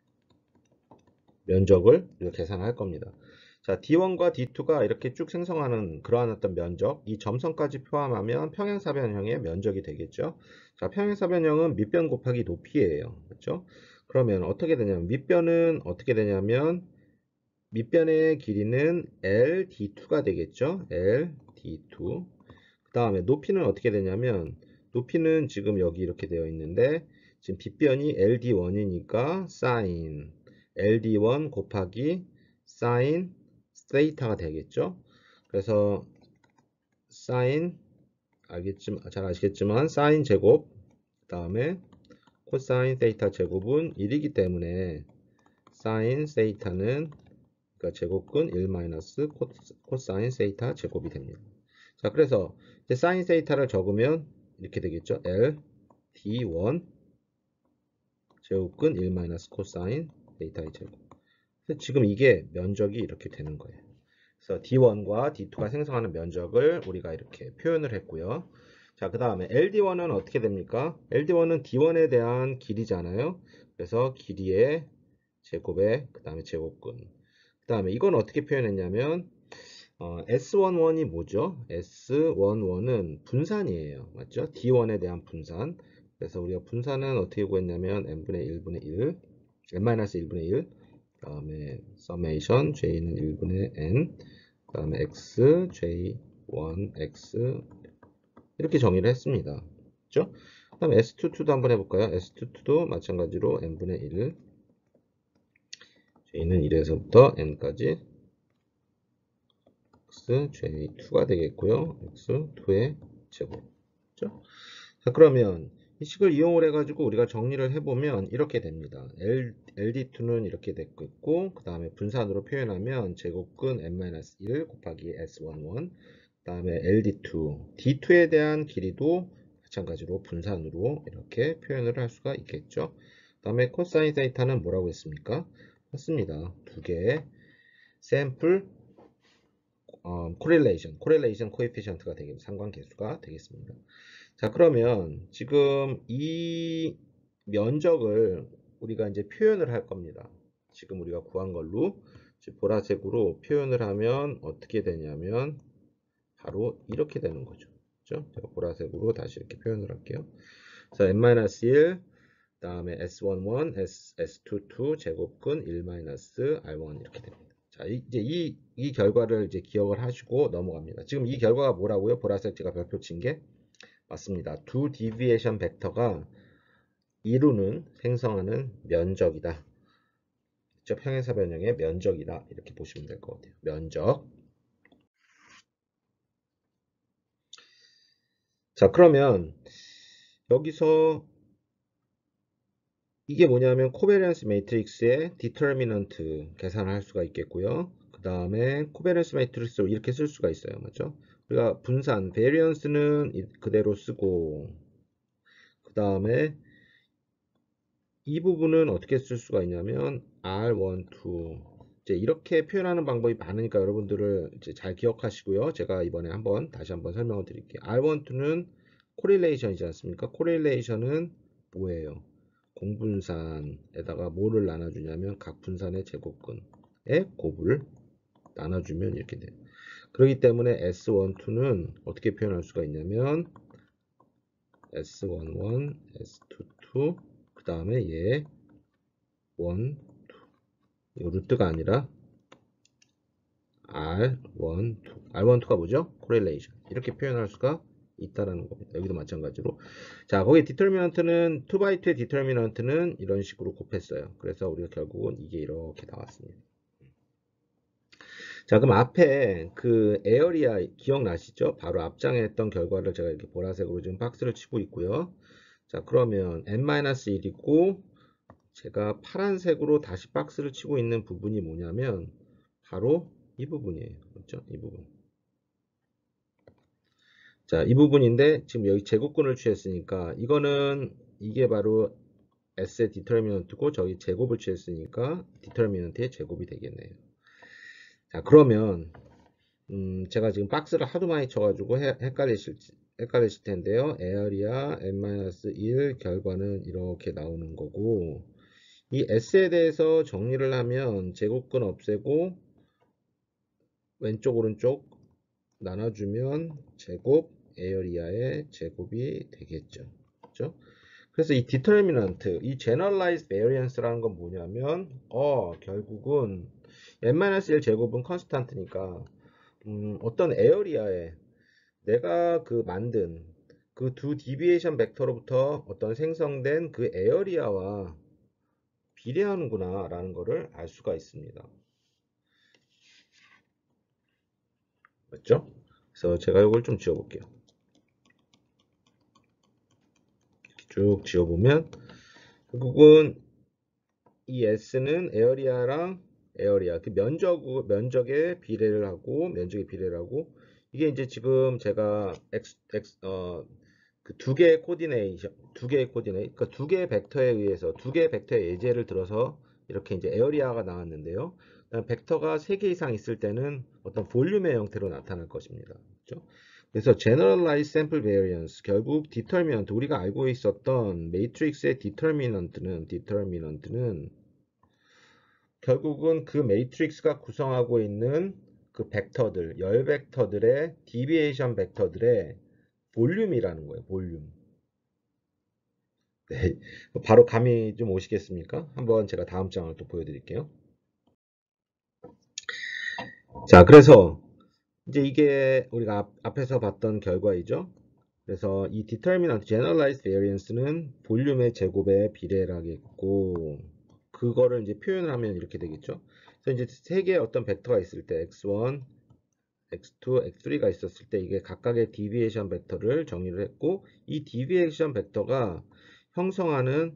면적을 우리가 계산할 겁니다. 자, 디 원과 디 투가 이렇게 쭉 생성하는 그러한 어떤 면적, 이 점선까지 포함하면 평행사변형의 면적이 되겠죠. 자, 평행사변형은 밑변 곱하기 높이예요. 그렇죠? 그러면 어떻게 되냐면 밑변은 어떻게 되냐면 밑변의 길이는 엘 디 투가 되겠죠. 엘 디 투. 그 다음에 높이는 어떻게 되냐면 높이는 지금 여기 이렇게 되어 있는데 지금 빗변이 엘 디 원이니까 사인 엘 디 원 곱하기 사인 세이타가 되겠죠. 그래서 사인 알겠지만 잘 아시겠지만 사인 제곱 그 다음에 코사인 세이타 제곱은 일이기 때문에 사인 세이타는 그러니까 제곱근 일 마이너스 코사인 세이타 제곱이 됩니다. 자, 그래서 이제 사인 세이타를 적으면 이렇게 되겠죠. 엘 디 원 제곱근 일 마이너스 코사인 세이타의 제곱. 그래서 지금 이게 면적이 이렇게 되는 거예요. 그래서 디 원과 디 투가 생성하는 면적을 우리가 이렇게 표현을 했고요. 자, 그 다음에 엘 디 원은 어떻게 됩니까? 엘 디 원은 디 원에 대한 길이잖아요. 그래서 길이의 제곱에 그 다음에 제곱근. 그 다음에 이건 어떻게 표현했냐면 어, 에스 십일이 뭐죠? 에스 십일은 분산이에요. 맞죠? 디 원에 대한 분산. 그래서 우리가 분산은 어떻게 구했냐면 n분의 일분의 일, n-일분의 일, 그 다음에 summation j는 일분의 n, 그 다음에 x, j 일, x 이렇게 정의를 했습니다. 그렇죠? 그 다음에 에스 이십이도 한번 해볼까요? 에스 이십이도 마찬가지로 n분의 일, j는 일에서부터 n까지 x, 제이 투가 되겠고요. 엑스 투의 제곱. 그렇죠? 자, 그러면 이 식을 이용을 해가지고 우리가 정리를 해보면 이렇게 됩니다. L, 엘 디 투는 이렇게 됐고 있고, 그 다음에 분산으로 표현하면 제곱근 n-일 곱하기 에스 십일, 그 다음에 엘 디 투, 디 투에 대한 길이도 마찬가지로 분산으로 이렇게 표현을 할 수가 있겠죠. 그 다음에 코사인 세이타는 뭐라고 했습니까? 맞습니다. 두 개의 샘플 어, correlation, correlation coefficient가 되겠, 상관계수가 되겠습니다. 자, 그러면 지금 이 면적을 우리가 이제 표현을 할 겁니다. 지금 우리가 구한 걸로 보라색으로 표현을 하면 어떻게 되냐면 바로 이렇게 되는 거죠. 그렇죠? 제가 보라색으로 다시 이렇게 표현을 할게요. 그래서 n-일, 그 다음에 에스 십일, S, 에스이십이 제곱근 일 마이너스 알 일 이렇게 됩니다. 자, 이제 이, 이 결과를 이제 기억을 하시고 넘어갑니다. 지금 이 결과가 뭐라고요? 보라색 제가 별표 친 게 맞습니다. 두 디비에이션 벡터가 이루는 생성하는 면적이다. 평행사 변형의 면적이다. 이렇게 보시면 될 것 같아요. 면적. 자, 그러면 여기서 이게 뭐냐면 코베리언스 매트릭스의 디터미넌트 계산을 할 수가 있겠고요. 그 다음에 코베리언스 매트릭스로 이렇게 쓸 수가 있어요. 맞죠? 우리가 분산, 베리언스는 그대로 쓰고 그 다음에 이 부분은 어떻게 쓸 수가 있냐면 알 일, 이 이제 이렇게 표현하는 방법이 많으니까 여러분들을 이제 잘 기억하시고요. 제가 이번에 한번 다시 한번 설명을 드릴게요. 알 일, 이는 코릴레이션이지 않습니까? 코릴레이션은 뭐예요? 공분산에다가 뭐를 나눠주냐면 각 분산의 제곱근의 곱을 나눠주면 이렇게 돼요. 그렇기 때문에 에스 일, 이는 어떻게 표현할 수가 있냐면 에스 일, 에스 이십이 그 다음에 얘 일, 이 이거 루트가 아니라 알 일, 이 알 일, 이가 뭐죠? 코릴레이션 이렇게 표현할 수가 있다라는 겁니다. 여기도 마찬가지로. 자, 거기 디터미넌트는 투 바이 투의 디터미넌트는 이런 식으로 곱했어요. 그래서 우리가 결국은 이게 이렇게 나왔습니다. 자, 그럼 앞에 그 에어리아 기억나시죠? 바로 앞장에 했던 결과를 제가 이렇게 보라색으로 지금 박스를 치고 있고요. 자, 그러면 n-일이고 제가 파란색으로 다시 박스를 치고 있는 부분이 뭐냐면 바로 이 부분이에요. 그렇죠? 이 부분. 자, 이 부분인데 지금 여기 제곱근을 취했으니까 이거는 이게 바로 S의 디터미넌트고 저기 제곱을 취했으니까 디터미넌트의 제곱이 되겠네요. 자, 그러면 음, 제가 지금 박스를 하도 많이 쳐가지고 해, 헷갈리실, 헷갈리실 텐데요. 에어리아 n-일 결과는 이렇게 나오는 거고 이 S에 대해서 정리를 하면 제곱근 없애고 왼쪽 오른쪽 나눠주면 제곱 에어리아의 제곱이 되겠죠. 그렇죠? 그래서 이 디터미넌트, 이 generalized variance라는 건 뭐냐면 어 결국은 n-일 제곱은 컨스탄트니까 음, 어떤 에어리아에 내가 그 만든 그 두 디비에이션 벡터로부터 어떤 생성된 그 에어리아와 비례하는구나 라는 것을 알 수가 있습니다. 맞죠? 그래서 제가 이걸 좀 지워볼게요. 쭉 지워보면 결국은 이 S는 에어리아랑 에어리아 그 면적 면적에 비례를 하고 면적에 비례를 하고 이게 이제 지금 제가 x x 어그 두 개의 코디네이션 두 개의 코디네이 그러니까 두 개의 벡터에 의해서 두 개의 벡터의 예제를 들어서 이렇게 이제 에어리아가 나왔는데요. 벡터가 세 개 이상 있을 때는 어떤 볼륨의 형태로 나타날 것입니다. 그렇죠? 그래서 generalized sample variance 결국 디터미넌트 우리가 알고 있었던 매트릭스의 디터미넌트는 디터미넌트는 결국은 그 매트릭스가 구성하고 있는 그 벡터들 열 벡터들의 디비에이션 벡터들의 볼륨이라는 거예요. 볼륨. 네, 바로 감이 좀 오시겠습니까? 한번 제가 다음 장을 또 보여드릴게요. 자, 그래서 이제 이게 우리가 앞, 앞에서 봤던 결과이죠. 그래서 이 determinant generalized variance는 볼륨의 제곱에 비례를 하겠고 그거를 이제 표현을 하면 이렇게 되겠죠. 그래서 이제 세 개의 어떤 벡터가 있을 때 엑스 일, 엑스 투, 엑스 쓰리가 있었을 때 이게 각각의 디비에이션 벡터를 정의를 했고 이 디비에이션 벡터가 형성하는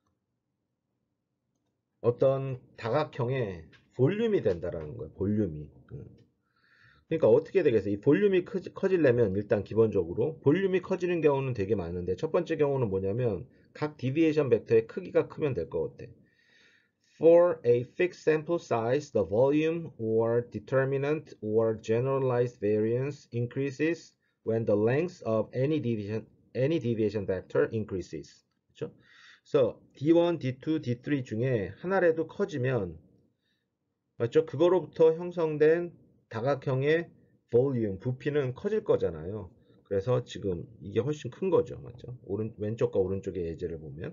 어떤 다각형의 볼륨이 된다라는 거예요. 볼륨이. 그러니까 어떻게 되겠어요? 이 볼륨이 커지, 커지려면 일단 기본적으로 볼륨이 커지는 경우는 되게 많은데 첫 번째 경우는 뭐냐면 각 디비에이션 벡터의 크기가 크면 될 것 같아. For a fixed sample size, the volume or determinant or generalized variance increases when the length of any deviation, any deviation vector increases. 그렇죠? 그래서 디 원, 디 투, 디 쓰리 중에 하나라도 커지면 맞죠? 그거로부터 형성된 다각형의 볼륨, 부피는 커질 거잖아요. 그래서 지금 이게 훨씬 큰 거죠. 맞죠? 오른, 왼쪽과 오른쪽의 예제를 보면.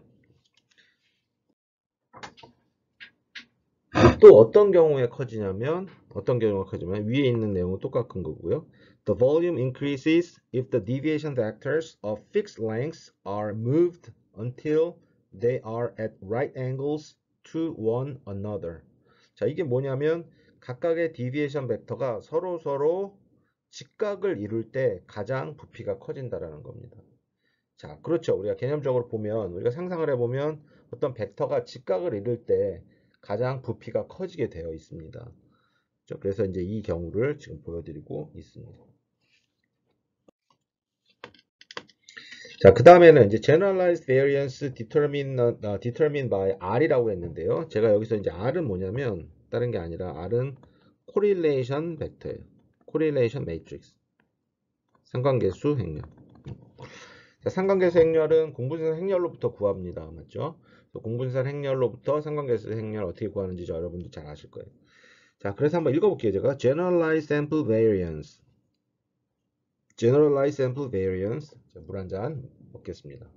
또 어떤 경우에 커지냐면, 어떤 경우가 커지면 위에 있는 내용은 똑같은 거고요. The volume increases if the deviation vectors of fixed lengths are moved until they are at right angles to one another. 자, 이게 뭐냐면 각각의 디비에이션 벡터가 서로 서로 직각을 이룰 때 가장 부피가 커진다라는 겁니다. 자, 그렇죠. 우리가 개념적으로 보면 우리가 상상을 해보면 어떤 벡터가 직각을 이룰 때 가장 부피가 커지게 되어 있습니다. 그렇죠? 그래서 이제 이 경우를 지금 보여드리고 있습니다. 자, 그 다음에는 이제 generalized variance determined, uh, determined by R이라고 했는데요. 제가 여기서 이제 R은 뭐냐면 다른 게 아니라 R은 correlation 벡터예요. correlation matrix. 상관계수 행렬. 자, 상관계수 행렬은 공분산 행렬로부터 구합니다. 맞죠? 공분산 행렬로부터 상관계수 행렬 어떻게 구하는지 여러분들 잘 아실 거예요. 자, 그래서 한번 읽어볼게요. 제가 generalized sample variance. generalized sample variance. 물 한 잔 먹겠습니다.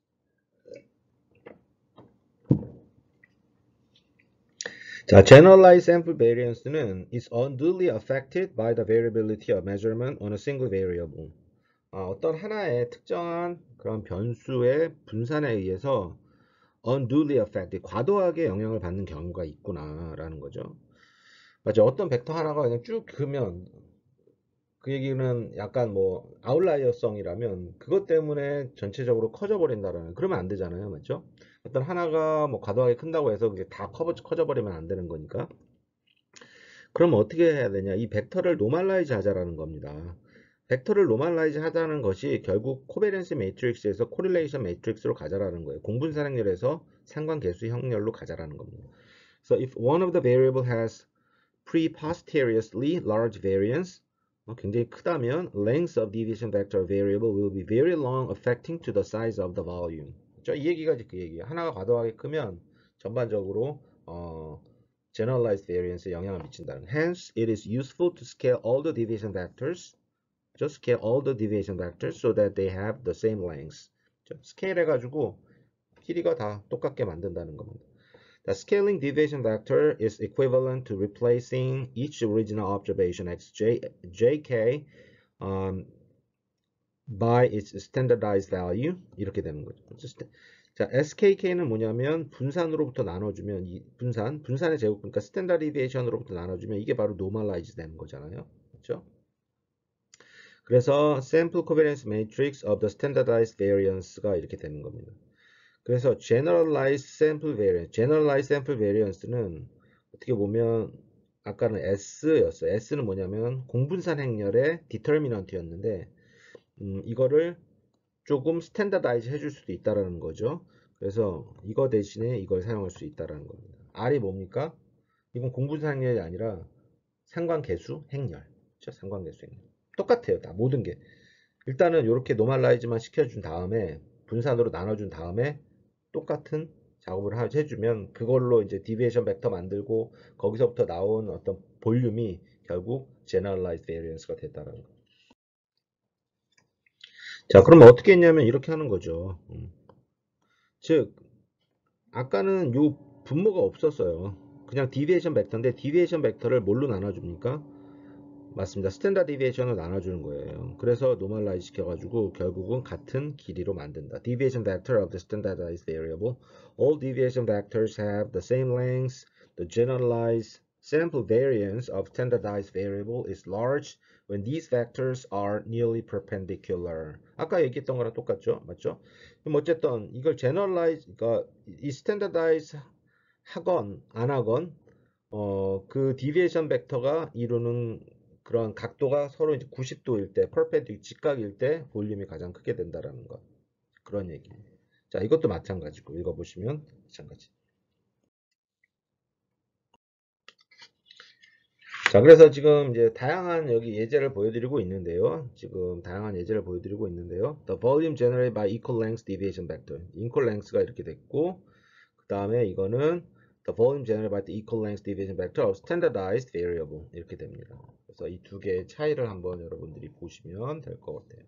자, generalized sample variance는 is unduly affected by the variability of measurement on a single variable. 아, 어떤 하나의 특정한 그런 변수의 분산에 의해서 unduly affected, 과도하게 영향을 받는 경우가 있구나라는 거죠. 맞죠? 어떤 벡터 하나가 그냥 쭉 크면 그 얘기는 약간 뭐 아웃라이어성이라면 그것 때문에 전체적으로 커져 버린다라는, 그러면 안 되잖아요. 맞죠? 어떤 하나가 뭐 과도하게 큰다고 해서 그게 다 커, 커져 버리면 안 되는 거니까. 그럼 어떻게 해야 되냐? 이 벡터를 노멀라이즈 하자라는 겁니다. 벡터를 노멀라이즈 하자는 것이 결국 코베런스 매트릭스에서 코릴레이션 매트릭스로 가자라는 거예요. 공분산 행렬에서 상관계수 형렬로 가자라는 겁니다. So if one of the variable has preposterously large variance, 어, 굉장히 크다면 length of deviation vector variable will be very long, affecting to the size of the volume. 그렇죠? 이 얘기가 그 얘기예요. 하나가 과도하게 크면 전반적으로 어, generalized variance에 영향을 미친다는. Hence, it is useful to scale all the deviation vectors. Just scale all the deviation vectors so that they have the same lengths. 스케일 해가지고 길이가 다 똑같게 만든다는 겁니다. The scaling deviation vector is equivalent to replacing each original observation xj, jk um, by its standardized value. 이렇게 되는 거죠. 자, 에스케이케이는 뭐냐면 분산으로부터 나눠주면 이 분산, 분산의 제곱, 그러니까 스탠다드 디비에이션으로부터 나눠주면 이게 바로 노멀라이즈 되는 거잖아요. 그렇죠? 그래서 sample covariance matrix of the standardized variance가 이렇게 되는 겁니다. 그래서 generalized sample variance, generalized sample variance는 어떻게 보면 아까는 S였어요. S는 뭐냐면 공분산 행렬의 determinant였는데 음, 이거를 조금 스탠다다이즈 해줄 수도 있다라는 거죠. 그래서 이거 대신에 이걸 사용할 수 있다라는 겁니다. R이 뭡니까? 이건 공분산 행렬이 아니라 상관계수 행렬. 그렇죠? 상관계수 행렬. 똑같아요. 다 모든 게. 일단은 이렇게 노멀라이즈만 시켜준 다음에 분산으로 나눠준 다음에 똑같은 작업을 해주면 그걸로 이제 디비에이션 벡터 만들고 거기서부터 나온 어떤 볼륨이 결국 generalized variance가 됐다라는 거. 자, 그럼 어떻게 했냐면 이렇게 하는 거죠. 음. 즉 아까는 요 분모가 없었어요. 그냥 디비에이션 벡터인데 디비에이션 벡터를 뭘로 나눠줍니까? 맞습니다. 스탠다드 디비에이션을 나눠주는 거예요. 그래서 노멀라이즈 시켜가지고 결국은 같은 길이로 만든다. Deviation vector of the standardized variable. All deviation vectors have the same length. The generalized sample variance of standardized variable is large when these vectors are nearly perpendicular. 아까 얘기했던 거랑 똑같죠? 맞죠? 그럼 어쨌든 이걸 generalize, 그러니까 이 standardize 하건 안 하건 어, 그 deviation 벡터가 이루는 그런 각도가 서로 이제 구십 도일 때, 퍼펜디큘 직각일 때 볼륨이 가장 크게 된다라는 것. 그런 얘기예요. 자, 이것도 마찬가지고 읽어보시면 마찬가지. 자, 그래서 지금 이제 다양한 여기 예제를 보여드리고 있는데요. 지금 다양한 예제를 보여드리고 있는데요. The volume generated by equal length deviation vector. equal length가 이렇게 됐고, 그 다음에 이거는 the volume generated by the equal length deviation vector of standardized variable. 이렇게 됩니다. 그래서 이 두 개의 차이를 한번 여러분들이 보시면 될 것 같아요.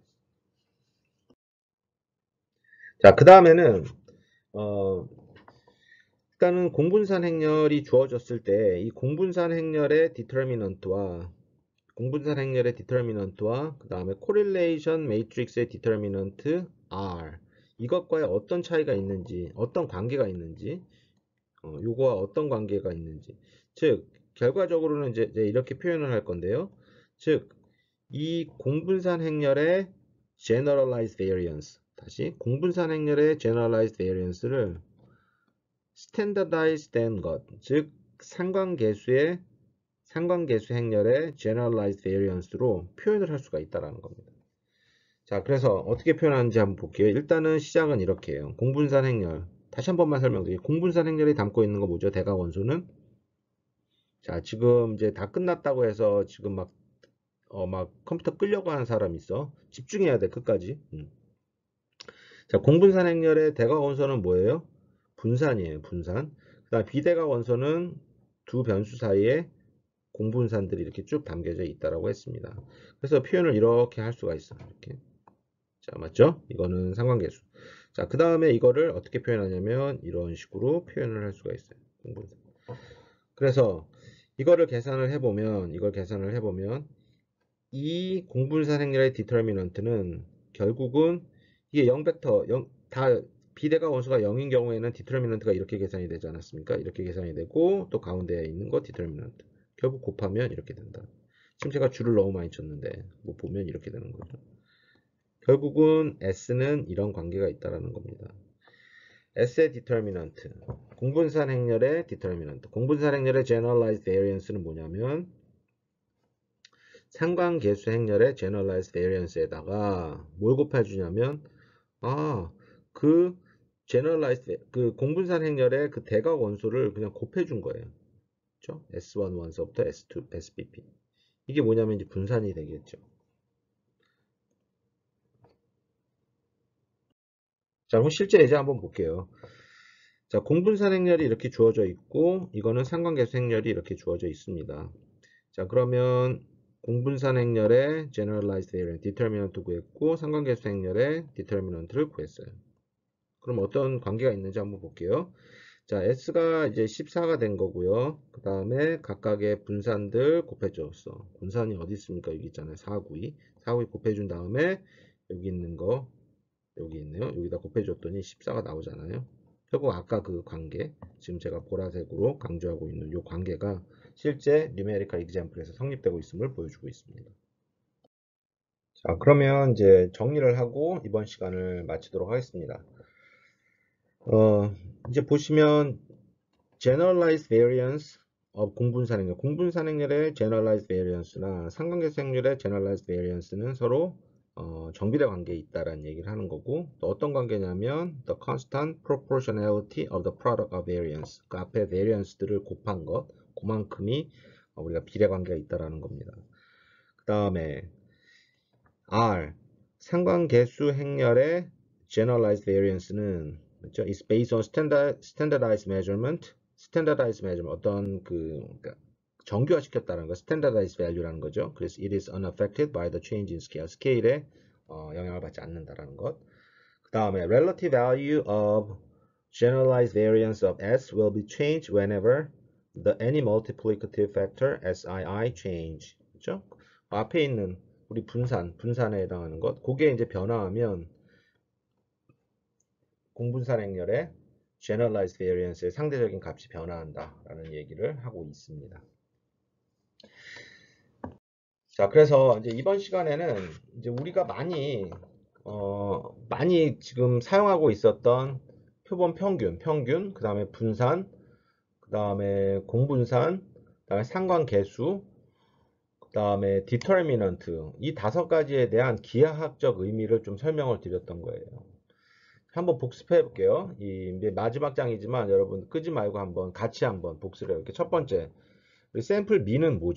자, 그 다음에는, 어, 일단은 공분산 행렬이 주어졌을 때 이 공분산 행렬의 디터미넌트와 공분산 행렬의 디터미넌트와 그 다음에 코릴레이션 매트릭스의 디터미넌트 R 이것과의 어떤 차이가 있는지 어떤 관계가 있는지 어, 요거와 어떤 관계가 있는지 즉 결과적으로는 이제, 이제 이렇게 표현을 할 건데요. 즉 이 공분산 행렬의 generalized variance 다시 공분산 행렬의 generalized variance를 standardized 된 것, 즉 상관계수의 상관계수 행렬의 generalized variance로 표현을 할 수가 있다는 겁니다. 자, 그래서 어떻게 표현하는지 한번 볼게요. 일단은 시작은 이렇게 해요. 공분산 행렬. 다시 한 번만 설명드릴게요. 공분산 행렬이 담고 있는 거 뭐죠? 대각 원소는? 자, 지금 이제 다 끝났다고 해서 지금 막, 어, 막 컴퓨터 끌려고 하는 사람 있어. 집중해야 돼, 끝까지. 음. 자, 공분산 행렬의 대각 원소는 뭐예요? 분산이에요, 분산. 그 다음 비대각 원소는 두 변수 사이에 공분산들이 이렇게 쭉 담겨져 있다라고 했습니다. 그래서 표현을 이렇게 할 수가 있어요. 이렇게. 자, 맞죠? 이거는 상관계수. 자, 그 다음에 이거를 어떻게 표현하냐면 이런 식으로 표현을 할 수가 있어요. 공분산. 그래서 이거를 계산을 해보면 이걸 계산을 해보면 이 공분산 행렬의 디터미넌트는 결국은 이게 영 벡터 영, 다 비대각 원수가 영인 경우에는 디터미넌트가 이렇게 계산이 되지 않았습니까? 이렇게 계산이 되고 또 가운데에 있는 거 디터미넌트 결국 곱하면 이렇게 된다. 지금 제가 줄을 너무 많이 쳤는데 뭐 보면 이렇게 되는 거죠. 결국은 S는 이런 관계가 있다라는 겁니다. S의 디터미넌트 공분산 행렬의 디터미넌트 공분산 행렬의 generalized variance는 뭐냐면 상관계수 행렬의 generalized variance에다가 뭘 곱해주냐면 아, 그 generalized 그 공분산 행렬의 그 대각 원소를 그냥 곱해준 거예요. 그렇죠? 에스 원 원소부터 에스 투, 에스비피. 이게 뭐냐면 이제 분산이 되겠죠. 자, 그럼 실제 예제 한번 볼게요. 자, 공분산 행렬이 이렇게 주어져 있고 이거는 상관계수 행렬이 이렇게 주어져 있습니다. 자, 그러면 공분산 행렬의 generalized variance determinant 구했고 상관계수 행렬의 determinant를 구했어요. 그럼 어떤 관계가 있는지 한번 볼게요. 자, S가 이제 십사가 된 거고요. 그 다음에 각각의 분산들 곱해줬어. 분산이 어디 있습니까? 여기 있잖아요. 사, 구, 이. 사, 구, 이 곱해준 다음에 여기 있는 거 여기 있네요. 여기다 곱해줬더니 십사가 나오잖아요. 결국 아까 그 관계, 지금 제가 보라색으로 강조하고 있는 이 관계가 실제 뉴메리컬 example에서 성립되고 있음을 보여주고 있습니다. 자, 그러면 이제 정리를 하고 이번 시간을 마치도록 하겠습니다. 어, 이제 보시면 generalized variance of 공분산 행렬, 공분산 행렬의 generalized variance나 상관계수 행렬의 generalized variance는 서로 어, 정비례 관계에 있다라는 얘기를 하는 거고 또 어떤 관계냐면 the constant proportionality of the product of variance 그 앞에 variance들을 곱한 것 그만큼이 우리가 비례 관계가 있다라는 겁니다. 그 다음에 R 상관계수 행렬의 generalized variance는 그렇죠? is based on standard, standardized measurement standardized measurement 어떤 그 그러니까 정교화 시켰다는 거 standardized value라는 거죠. 그래서 it is unaffected by the change in scale 스케일에 어, 영향을 받지 않는다라는 것. 그 다음에 relative value of generalized variance of S will be changed whenever the any multiplicative factor sii change. 그렇죠? 앞에 있는 우리 분산, 분산에 해당하는 것. 그게 이제 변화하면 공분산 행렬의 generalized variance의 상대적인 값이 변화한다라는 얘기를 하고 있습니다. 자, 그래서 이제 이번 시간에는 이제 우리가 많이 어, 많이 지금 사용하고 있었던 표본 평균, 평균, 그 다음에 분산, 그 다음에 공분산, 그 다음에 상관계수, 그 다음에 디터미넌트 이 다섯 가지에 대한 기하학적 의미를 좀 설명을 드렸던 거예요. 한번 복습해 볼게요. 이 마지막 장이지만 여러분 끄지 말고 한번 같이 한번 복습해 볼게요. 첫 번째, 우리 샘플 미는 뭐죠?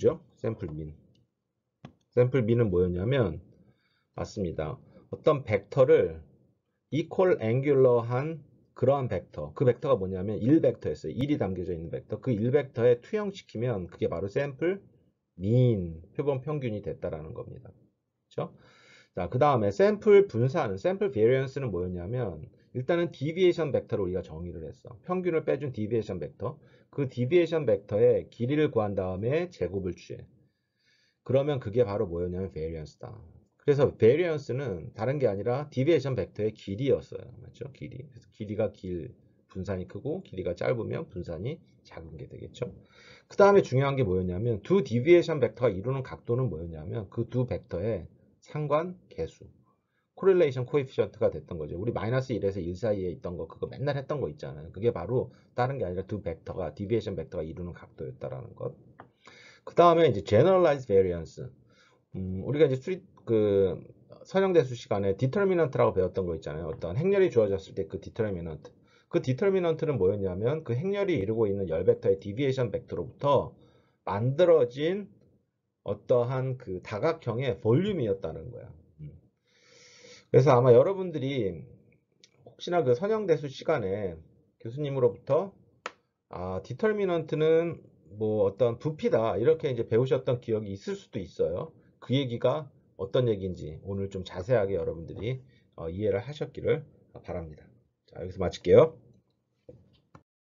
샘플 민. 샘플 민은 뭐였냐면 맞습니다. 어떤 벡터를 equal angular한 그러한 벡터. 그 벡터가 뭐냐면 일 벡터였어요. 일이 담겨져 있는 벡터. 그 일 벡터에 투영시키면 그게 바로 샘플 민, 표본 평균이 됐다라는 겁니다. 그렇죠? 자, 그 다음에 샘플 분산, 샘플 베리언스는 뭐였냐면 일단은 디비에이션 벡터를 우리가 정의를 했어. 평균을 빼준 디비에이션 벡터. 그 디비에이션 벡터의 길이를 구한 다음에 제곱을 취해. 그러면 그게 바로 뭐였냐면 베리언스다. 그래서 베리언스는 다른 게 아니라 디비에이션 벡터의 길이였어요. 맞죠? 길이. 그래서 길이가 길, 분산이 크고 길이가 짧으면 분산이 작은 게 되겠죠. 그 다음에 중요한 게 뭐였냐면 두 디비에이션 벡터가 이루는 각도는 뭐였냐면 그 두 벡터의 상관 계수. 코릴레이션 코에피션트가 됐던 거죠. 우리 마이너스 일에서 일 사이에 있던 거 그거 맨날 했던 거 있잖아요. 그게 바로 다른 게 아니라 두 벡터가 디비에이션 벡터가 이루는 각도였다라는 것. 그 다음에 이제 generalized variance. 음, 우리가 이제 수리 그 선형대수 시간에 디터미넌트라고 배웠던 거 있잖아요. 어떤 행렬이 주어졌을 때 그 디터미넌트. 그 디터미넌트는 뭐였냐면 그 행렬이 이루고 있는 열 벡터의 디비에이션 벡터로부터 만들어진 어떠한 그 다각형의 볼륨이었다는 거야. 음. 그래서 아마 여러분들이 혹시나 그 선형대수 시간에 교수님으로부터 아, 디터미넌트는 뭐 어떤 부피다 이렇게 이제 배우셨던 기억이 있을 수도 있어요. 그 얘기가 어떤 얘기인지 오늘 좀 자세하게 여러분들이 어, 이해를 하셨기를 바랍니다. 자, 여기서 마칠게요.